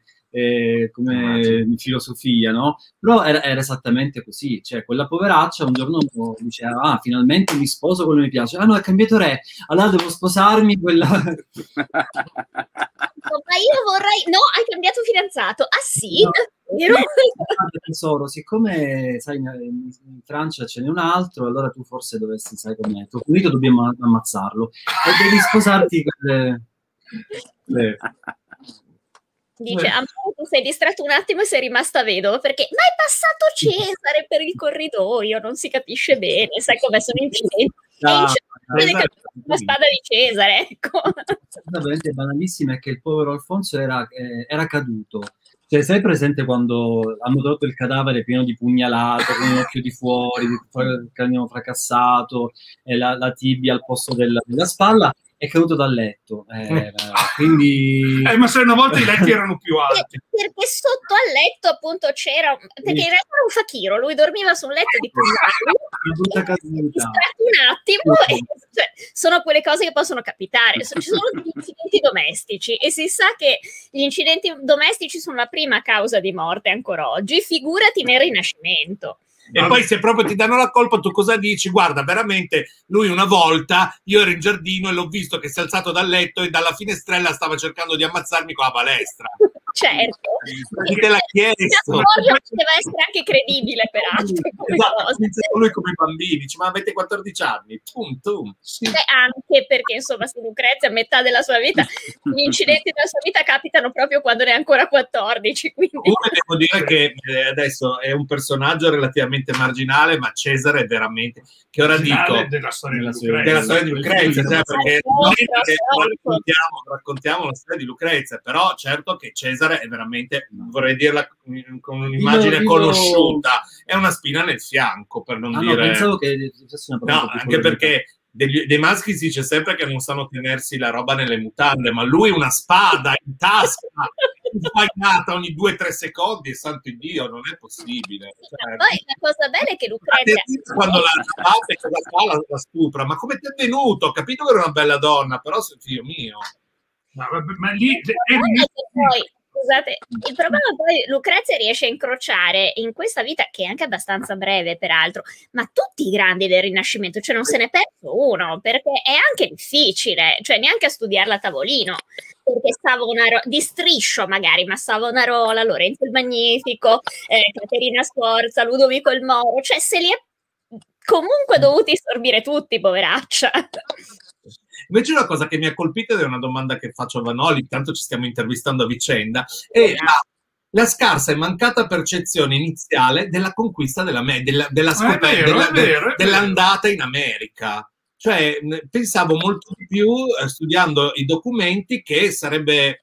filosofia, no? Però era esattamente così, cioè quella poveraccia un giorno dice finalmente mi sposo quello che mi piace, no, è cambiato re, allora devo sposarmi quella. Ma io vorrei, no, hai cambiato fidanzato, sì, no. Vero? Tesoro, siccome sai in Francia ce n'è un altro, allora tu forse dovresti, sai com'è, tuo finito, dobbiamo ammazzarlo e devi sposarti Dice, tu sei distratto un attimo e sei rimasta vedova perché ma è passato Cesare per il corridoio, non si capisce bene, sai come sono incidenti. La spada di Cesare, ecco. La veramente banalissima è che il povero Alfonso era caduto. Cioè, sei presente quando hanno trovato il cadavere pieno di pugnalate, con un occhio di fuori, il cranio fracassato, e la tibia al posto della spalla? È caduto dal letto, quindi... ma se una volta i letti erano più alti. Perché sotto al letto appunto c'era, perché in realtà era un fakiro, lui dormiva su un letto di pugnali, un attimo, cioè, sono quelle cose che possono capitare, ci sono degli incidenti domestici e si sa che gli incidenti domestici sono la prima causa di morte ancora oggi, figurati nel Rinascimento. E poi se proprio ti danno la colpa, tu cosa dici? Guarda, veramente, lui una volta, io ero in giardino e l'ho visto che si è alzato dal letto e dalla finestrella stava cercando di ammazzarmi con la balestra. Certo. Chi te l'ha chiesto? La storia deve essere anche credibile, peraltro. Esatto, lui come i bambini, dice, ma avete 14 anni? Sì. Anche perché, insomma, se Lucrezia a metà della sua vita, gli incidenti della sua vita capitano proprio quando ne è ancora 14. Quindi... Comunque devo dire che adesso è un personaggio relativamente marginale, ma Cesare è veramente... Che ora dico? Della storia di Lucrezia, cioè, perché raccontiamo la storia di Lucrezia, però certo che Cesare è veramente, vorrei dirla con un'immagine conosciuta, è una spina nel fianco, per non dire... No, pensavo che fosse una no, anche perché dei maschi si dice sempre che non sanno tenersi la roba nelle mutande, ma lui una spada in tasca sbagliata ogni 2-3 secondi, santo Dio, non è possibile. Cioè, poi la cosa bella è che Lucrezia quando la batte, cosa fa? La stupra, ma come ti è venuto? Ho capito che era una bella donna, però figlio mio. Ma lì poi, scusate, il problema poi Lucrezia riesce a incrociare in questa vita, che è anche abbastanza breve peraltro, ma tutti i grandi del Rinascimento, cioè non se n'è perso uno, perché è anche difficile, cioè neanche a studiarla a tavolino, perché Savonarola, di striscio magari, ma Savonarola, Lorenzo il Magnifico, Caterina Sforza, Ludovico il Moro, cioè se li è comunque dovuti sorbire tutti, poveraccia. Invece una cosa che mi ha colpito, ed è una domanda che faccio a Vanoli, tanto ci stiamo intervistando a vicenda, è la scarsa e mancata percezione iniziale della conquista della scoperta, dell'andata in America. Cioè, pensavo molto di più, studiando i documenti, che sarebbe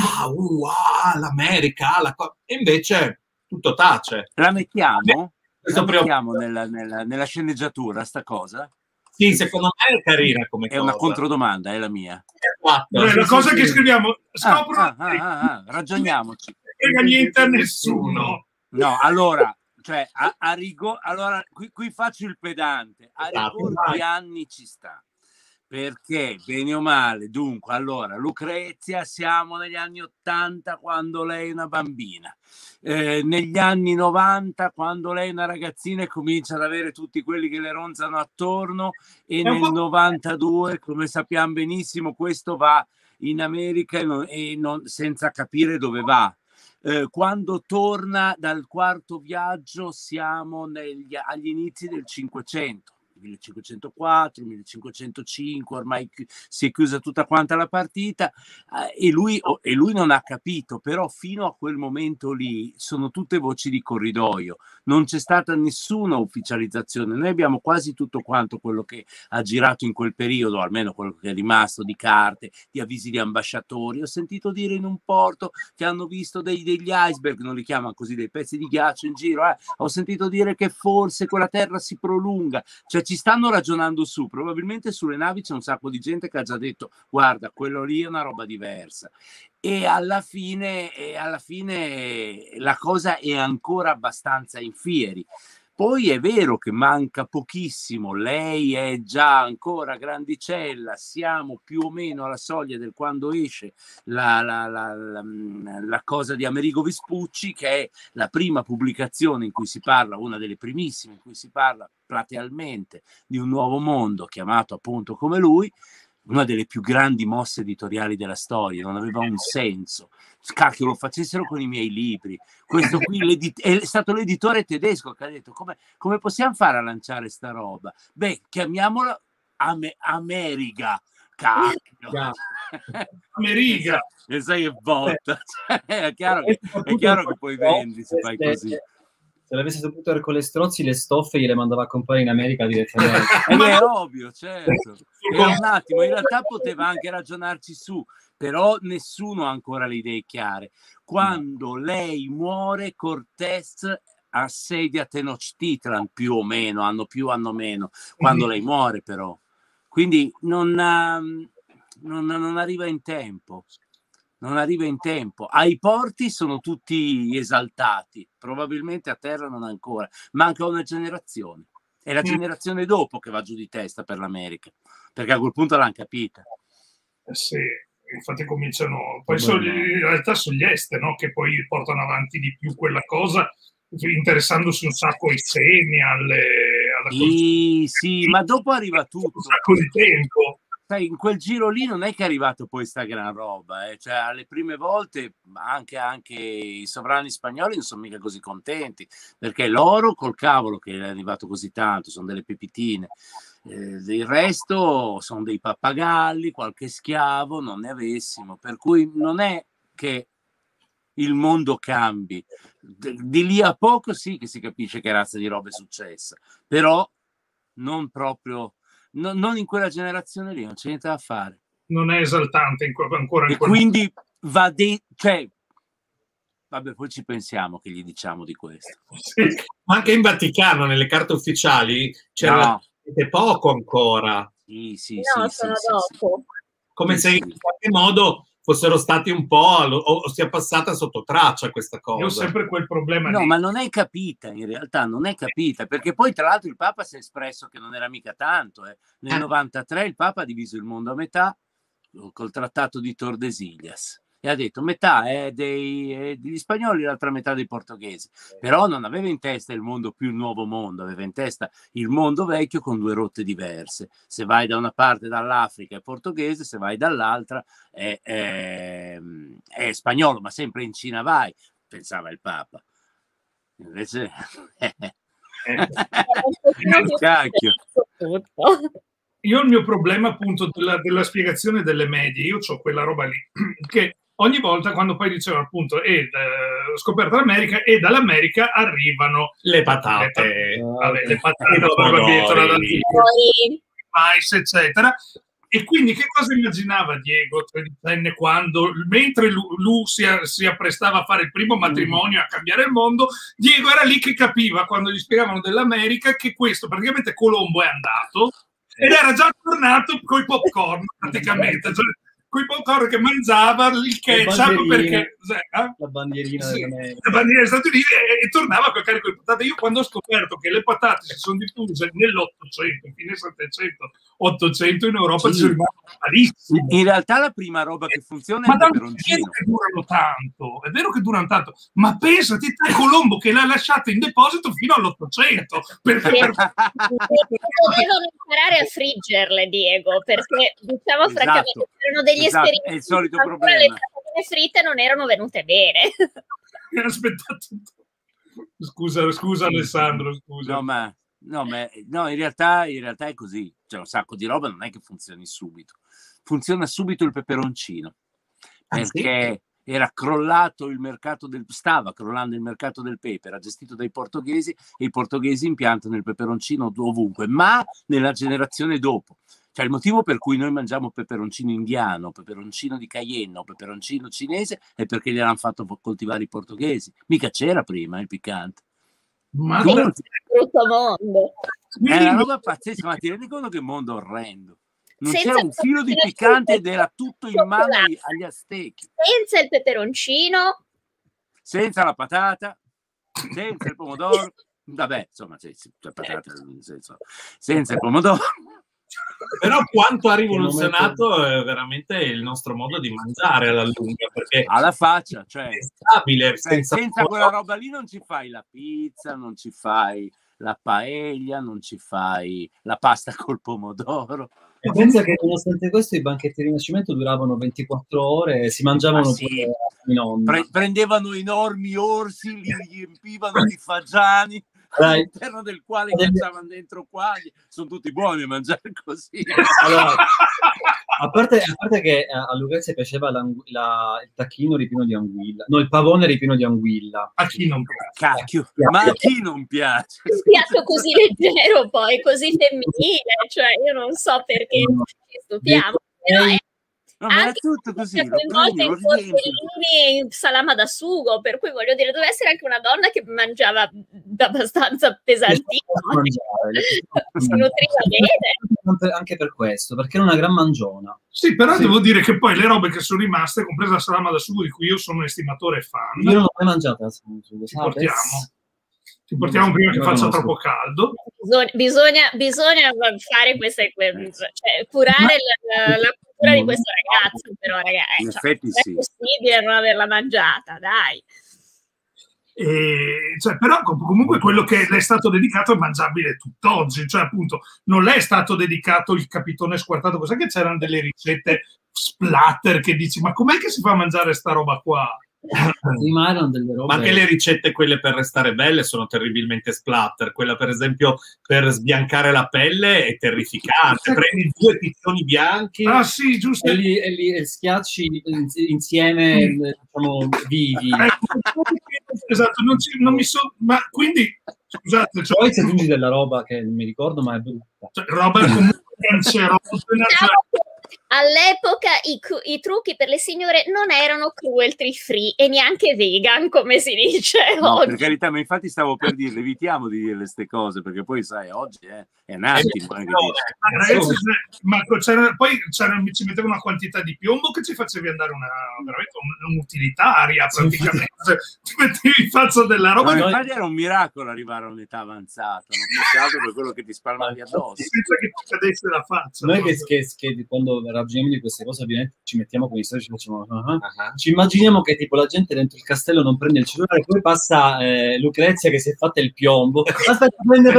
l'America, e invece tutto tace. La mettiamo nella sceneggiatura, sta cosa? Sì, secondo me è carina come È una controdomanda, è la mia. La cosa che scriviamo, scopro ragioniamoci. non frega niente a nessuno. No, allora, cioè, allora qui faccio il pedante. A rigor di anni ci sta. Perché, bene o male, dunque, allora, Lucrezia siamo negli anni 80 quando lei è una bambina, negli anni 90 quando lei è una ragazzina e comincia ad avere tutti quelli che le ronzano attorno, e nel 92, come sappiamo benissimo, questo va in America senza capire dove va. Quando torna dal quarto viaggio siamo agli inizi del 500. 1504, 1505, ormai si è chiusa tutta quanta la partita, e lui non ha capito, però fino a quel momento lì sono tutte voci di corridoio, non c'è stata nessuna ufficializzazione. Noi abbiamo quasi tutto quanto quello che ha girato in quel periodo, almeno quello che è rimasto di carte, di avvisi di ambasciatori. Ho sentito dire in un porto che hanno visto degli iceberg, non li chiamano così, dei pezzi di ghiaccio in giro, ho sentito dire che forse quella terra si prolunga, cioè ci stanno ragionando su, probabilmente sulle navi c'è un sacco di gente che ha già detto guarda, quello lì è una roba diversa, e alla fine la cosa è ancora abbastanza in fieri. Poi è vero che manca pochissimo, lei è già ancora grandicella, siamo più o meno alla soglia del quando esce la cosa di Amerigo Vespucci, che è la prima pubblicazione in cui si parla, una delle primissime in cui si parla platealmente di un nuovo mondo chiamato appunto come lui. Una delle più grandi mosse editoriali della storia, non aveva un senso. Cacchio, lo facessero con i miei libri. Questo qui è stato l'editore tedesco che ha detto come possiamo fare a lanciare sta roba? Beh, chiamiamola Ameriga. Cacchio. Ameriga. E sai che botta. È chiaro che poi vendi se fai così. Se l'avesse saputo Ercole Strozzi, le stoffe gliele mandava a comprare in America direttamente. È ovvio, certo. Era un attimo, in realtà poteva anche ragionarci su, però nessuno ha ancora le idee chiare. Quando lei muore, Cortés assedia Tenochtitlan, più o meno, anno più, anno meno, quando lei muore però. Quindi non arriva in tempo. Non arriva in tempo. Ai porti sono tutti esaltati, probabilmente a terra non ancora. Manca una generazione. È la generazione dopo che va giù di testa per l'America, perché a quel punto l'hanno capita. Sì, infatti cominciano, poi in realtà sono gli est, no? Che poi portano avanti di più quella cosa, interessandosi un sacco ai semi, alla sì, ma dopo arriva tutto. Un sacco di tempo. In quel giro lì non è che è arrivato poi sta gran roba, cioè alle prime volte anche i sovrani spagnoli non sono mica così contenti, perché l'oro col cavolo che è arrivato così tanto, sono delle pepitine, il resto sono dei pappagalli, qualche schiavo non ne avessimo, per cui non è che il mondo cambi, di lì a poco sì che si capisce che razza di roba è successa, però non proprio. Non in quella generazione lì, non c'è niente da fare. Non è esaltante ancora. E quindi cioè, vabbè, poi ci pensiamo che gli diciamo di questo. Sì. Ma anche in Vaticano, nelle carte ufficiali, c'era poco ancora. Sì, sono dopo. Come se in qualche modo fossero stati un po' o sia passata sotto traccia questa cosa. Io ho sempre quel problema. No, ma non è capita, in realtà non è capita, perché poi tra l'altro il Papa si è espresso che non era mica tanto. Nel 93 il Papa ha diviso il mondo a metà col trattato di Tordesillas e ha detto metà è degli spagnoli, l'altra metà dei portoghesi, però non aveva in testa il mondo più il nuovo mondo, aveva in testa il mondo vecchio con due rotte diverse. Se vai da una parte dall'Africa è portoghese, se vai dall'altra è spagnolo, ma sempre in Cina vai, pensava il Papa. Invece cacchio. Io il mio problema appunto della spiegazione delle medie, io ho quella roba lì che ogni volta quando poi dicevano appunto scoperta l'America e dall'America arrivano le patate, le patate, mais, eccetera. E quindi che cosa immaginava Diego tredicenne quando, mentre lui si apprestava a fare il primo matrimonio, a cambiare il mondo, Diego era lì che capiva quando gli spiegavano dell'America che questo praticamente Colombo è andato ed era già tornato coi popcorn praticamente, cioè, coi popcorn che mangiava il ketchup perché la bandierina sì, la bandiera degli Stati Uniti e tornava col carico di patate. Io quando ho scoperto che le patate si sono diffuse nell'800, fine 700, 800 in Europa, ci sono rimasto malissimo. In realtà la prima roba che funziona Ma è il peperoncino. che durano tanto, è vero che durano tanto, ma pensati a Colombo che l'ha lasciato in deposito fino all'800 perché dovevano imparare a friggerle, Diego, perché diciamo francamente erano degli esperimenti, è il solito problema. le patatine fritte non erano venute bene. Aspettate, scusa Alessandro, scusa. No, in realtà è così, cioè un sacco di roba non è che funzioni subito, funziona subito il peperoncino, perché era crollato il mercato stava crollando il mercato del pepe, era gestito dai portoghesi e i portoghesi impiantano il peperoncino ovunque, ma nella generazione dopo. Cioè il motivo per cui noi mangiamo peperoncino indiano, peperoncino di Cayenne o peperoncino cinese è perché li hanno fatto coltivare i portoghesi. Mica c'era prima il piccante. Ma brutto mondo. È una roba pazzesca, ma ti rendi conto che mondo orrendo? Non c'era un filo di piccante ed era tutto in mano agli aztechi. Senza il peperoncino. Senza la patata, senza il pomodoro. Vabbè, insomma, senza il pomodoro. Però quanto ha rivoluzionato veramente il nostro modo di mangiare alla lunga, perché alla faccia, cioè è stabile, senza quella roba lì non ci fai la pizza, non ci fai la paella, non ci fai la pasta col pomodoro. E pensa che nonostante questo i banchetti di rinascimento duravano 24 ore e si mangiavano prendevano enormi orsi, li riempivano di fagiani all'interno del quale cacciavano dentro quaglie. Sono tutti buoni a mangiare così. Allora, a parte che a Lucrezia piaceva il tacchino ripieno di anguilla, no, il pavone ripieno di anguilla. A chi non piace? Cacchio, ma a chi non piace? Un piatto così leggero, poi così femminile, cioè io non so perché ci stupiamo, però è no, ma era tutto così, in tortellini e salama da sugo, per cui voglio dire, deve essere anche una donna che mangiava abbastanza pesantino, si nutriva bene. Anche per questo, perché era una gran mangiona. Sì, però devo dire che poi le robe che sono rimaste, compresa la salama da sugo, di cui io sono un estimatore fan, io non l'ho mai mangiata la salama da sugo. Ti portiamo prima che faccia troppo caldo. Bisogna fare queste, cioè curare la cultura di questo ragazzo, però ragazzi, in effetti non è possibile non averla mangiata, dai. Cioè, però comunque quello che le è stato dedicato è mangiabile tutt'oggi, cioè appunto non le è stato dedicato il capitone squartato, cos'è che c'erano delle ricette splatter che dici ma com'è che si fa a mangiare sta roba qua? Ma erano delle robe. Ma anche le ricette, quelle per restare belle, sono terribilmente splatter. Quella, per esempio, per sbiancare la pelle è terrificante. Prendi 2 piccioni bianchi sì, giusto. E li schiacci insieme, diciamo, vivi. Esatto, non mi so. Ma quindi, scusate. Cioè, poi si aggiungi della roba che non mi ricordo, ma è brutta. Cioè, roba comunque cancerosa. All'epoca i trucchi per le signore non erano cruelty free e neanche vegan, come si dice oggi. Per carità, ma infatti stavo per dirle, evitiamo di dire queste cose, perché poi sai, oggi è un attimo. Poi ci metteva una quantità di piombo che ci facevi andare veramente un'utilitaria, praticamente. Ti mettevi in faccia della roba. No, infatti era un miracolo arrivare a un'età avanzata, non fosse altro per quello che ti spalmavi addosso. Senza che ti cadesse la faccia. Noi che quando ragioniamo di queste cose ovviamente ci mettiamo con i storie, ci facciamo ci immaginiamo che tipo la gente dentro il castello non prende il cellulare, poi passa Lucrezia che si è fatta il piombo, aspetta, prende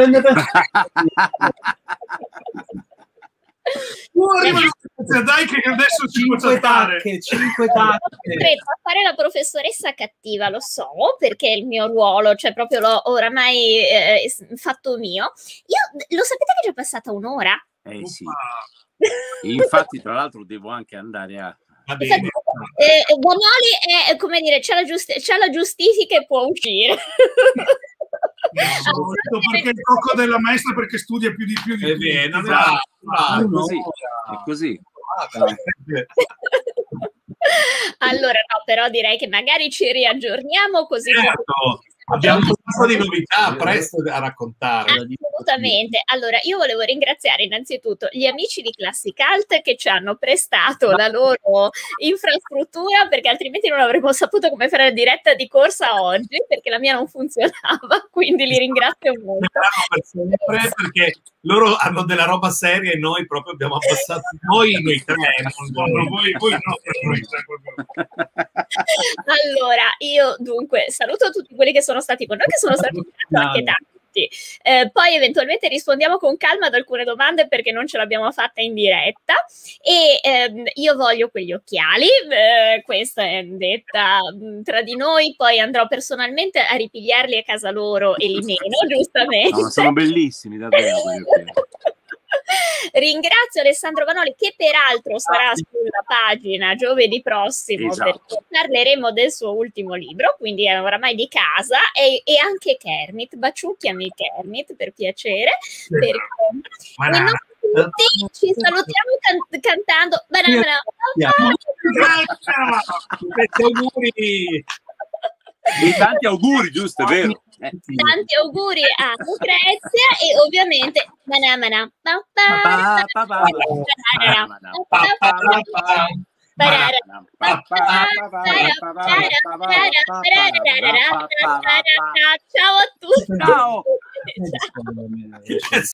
dai che adesso ci può chattare. 5 tacche a fare la professoressa cattiva, lo so, perché è il mio ruolo, cioè proprio l'ho oramai fatto mio. Io lo sapete che è già passata un'ora? Sì. Infatti, tra l'altro, devo anche andare a. Bonoli è, come dire, c'è la giustifica e può uscire. Perché il cocco della maestra perché studia più di più di è così. Allora no, però direi che magari ci riaggiorniamo così. Certo. Abbiamo un sacco di novità presto a raccontare. Assolutamente. Allora, io volevo ringraziare innanzitutto gli amici di Classicalt che ci hanno prestato la loro infrastruttura, perché altrimenti non avremmo saputo come fare la diretta di corsa oggi, perché la mia non funzionava, quindi li ringrazio molto. Per sempre, perché loro hanno della roba seria e noi proprio abbiamo abbassato noi tre. Voi no, per noi. Allora, io dunque saluto tutti quelli che sono stati con noi, che sono stati anche tanti. Poi eventualmente rispondiamo con calma ad alcune domande perché non ce l'abbiamo fatta in diretta, e io voglio quegli occhiali, questa è detta tra di noi, poi andrò personalmente a ripigliarli a casa loro e li meno, giustamente. No, sono bellissimi davvero quegli occhiali. Ringrazio Alessandro Vanoli, che peraltro sarà sulla pagina giovedì prossimo, esatto, perché parleremo del suo ultimo libro, quindi è oramai di casa, e anche Kermit. Baciucchiami Kermit, per piacere, perché tutti ci salutiamo cantando banana. Auguri! E tanti auguri, giusto, è vero? Tanti auguri a Lucrezia e ovviamente ciao a tutti. Ciao.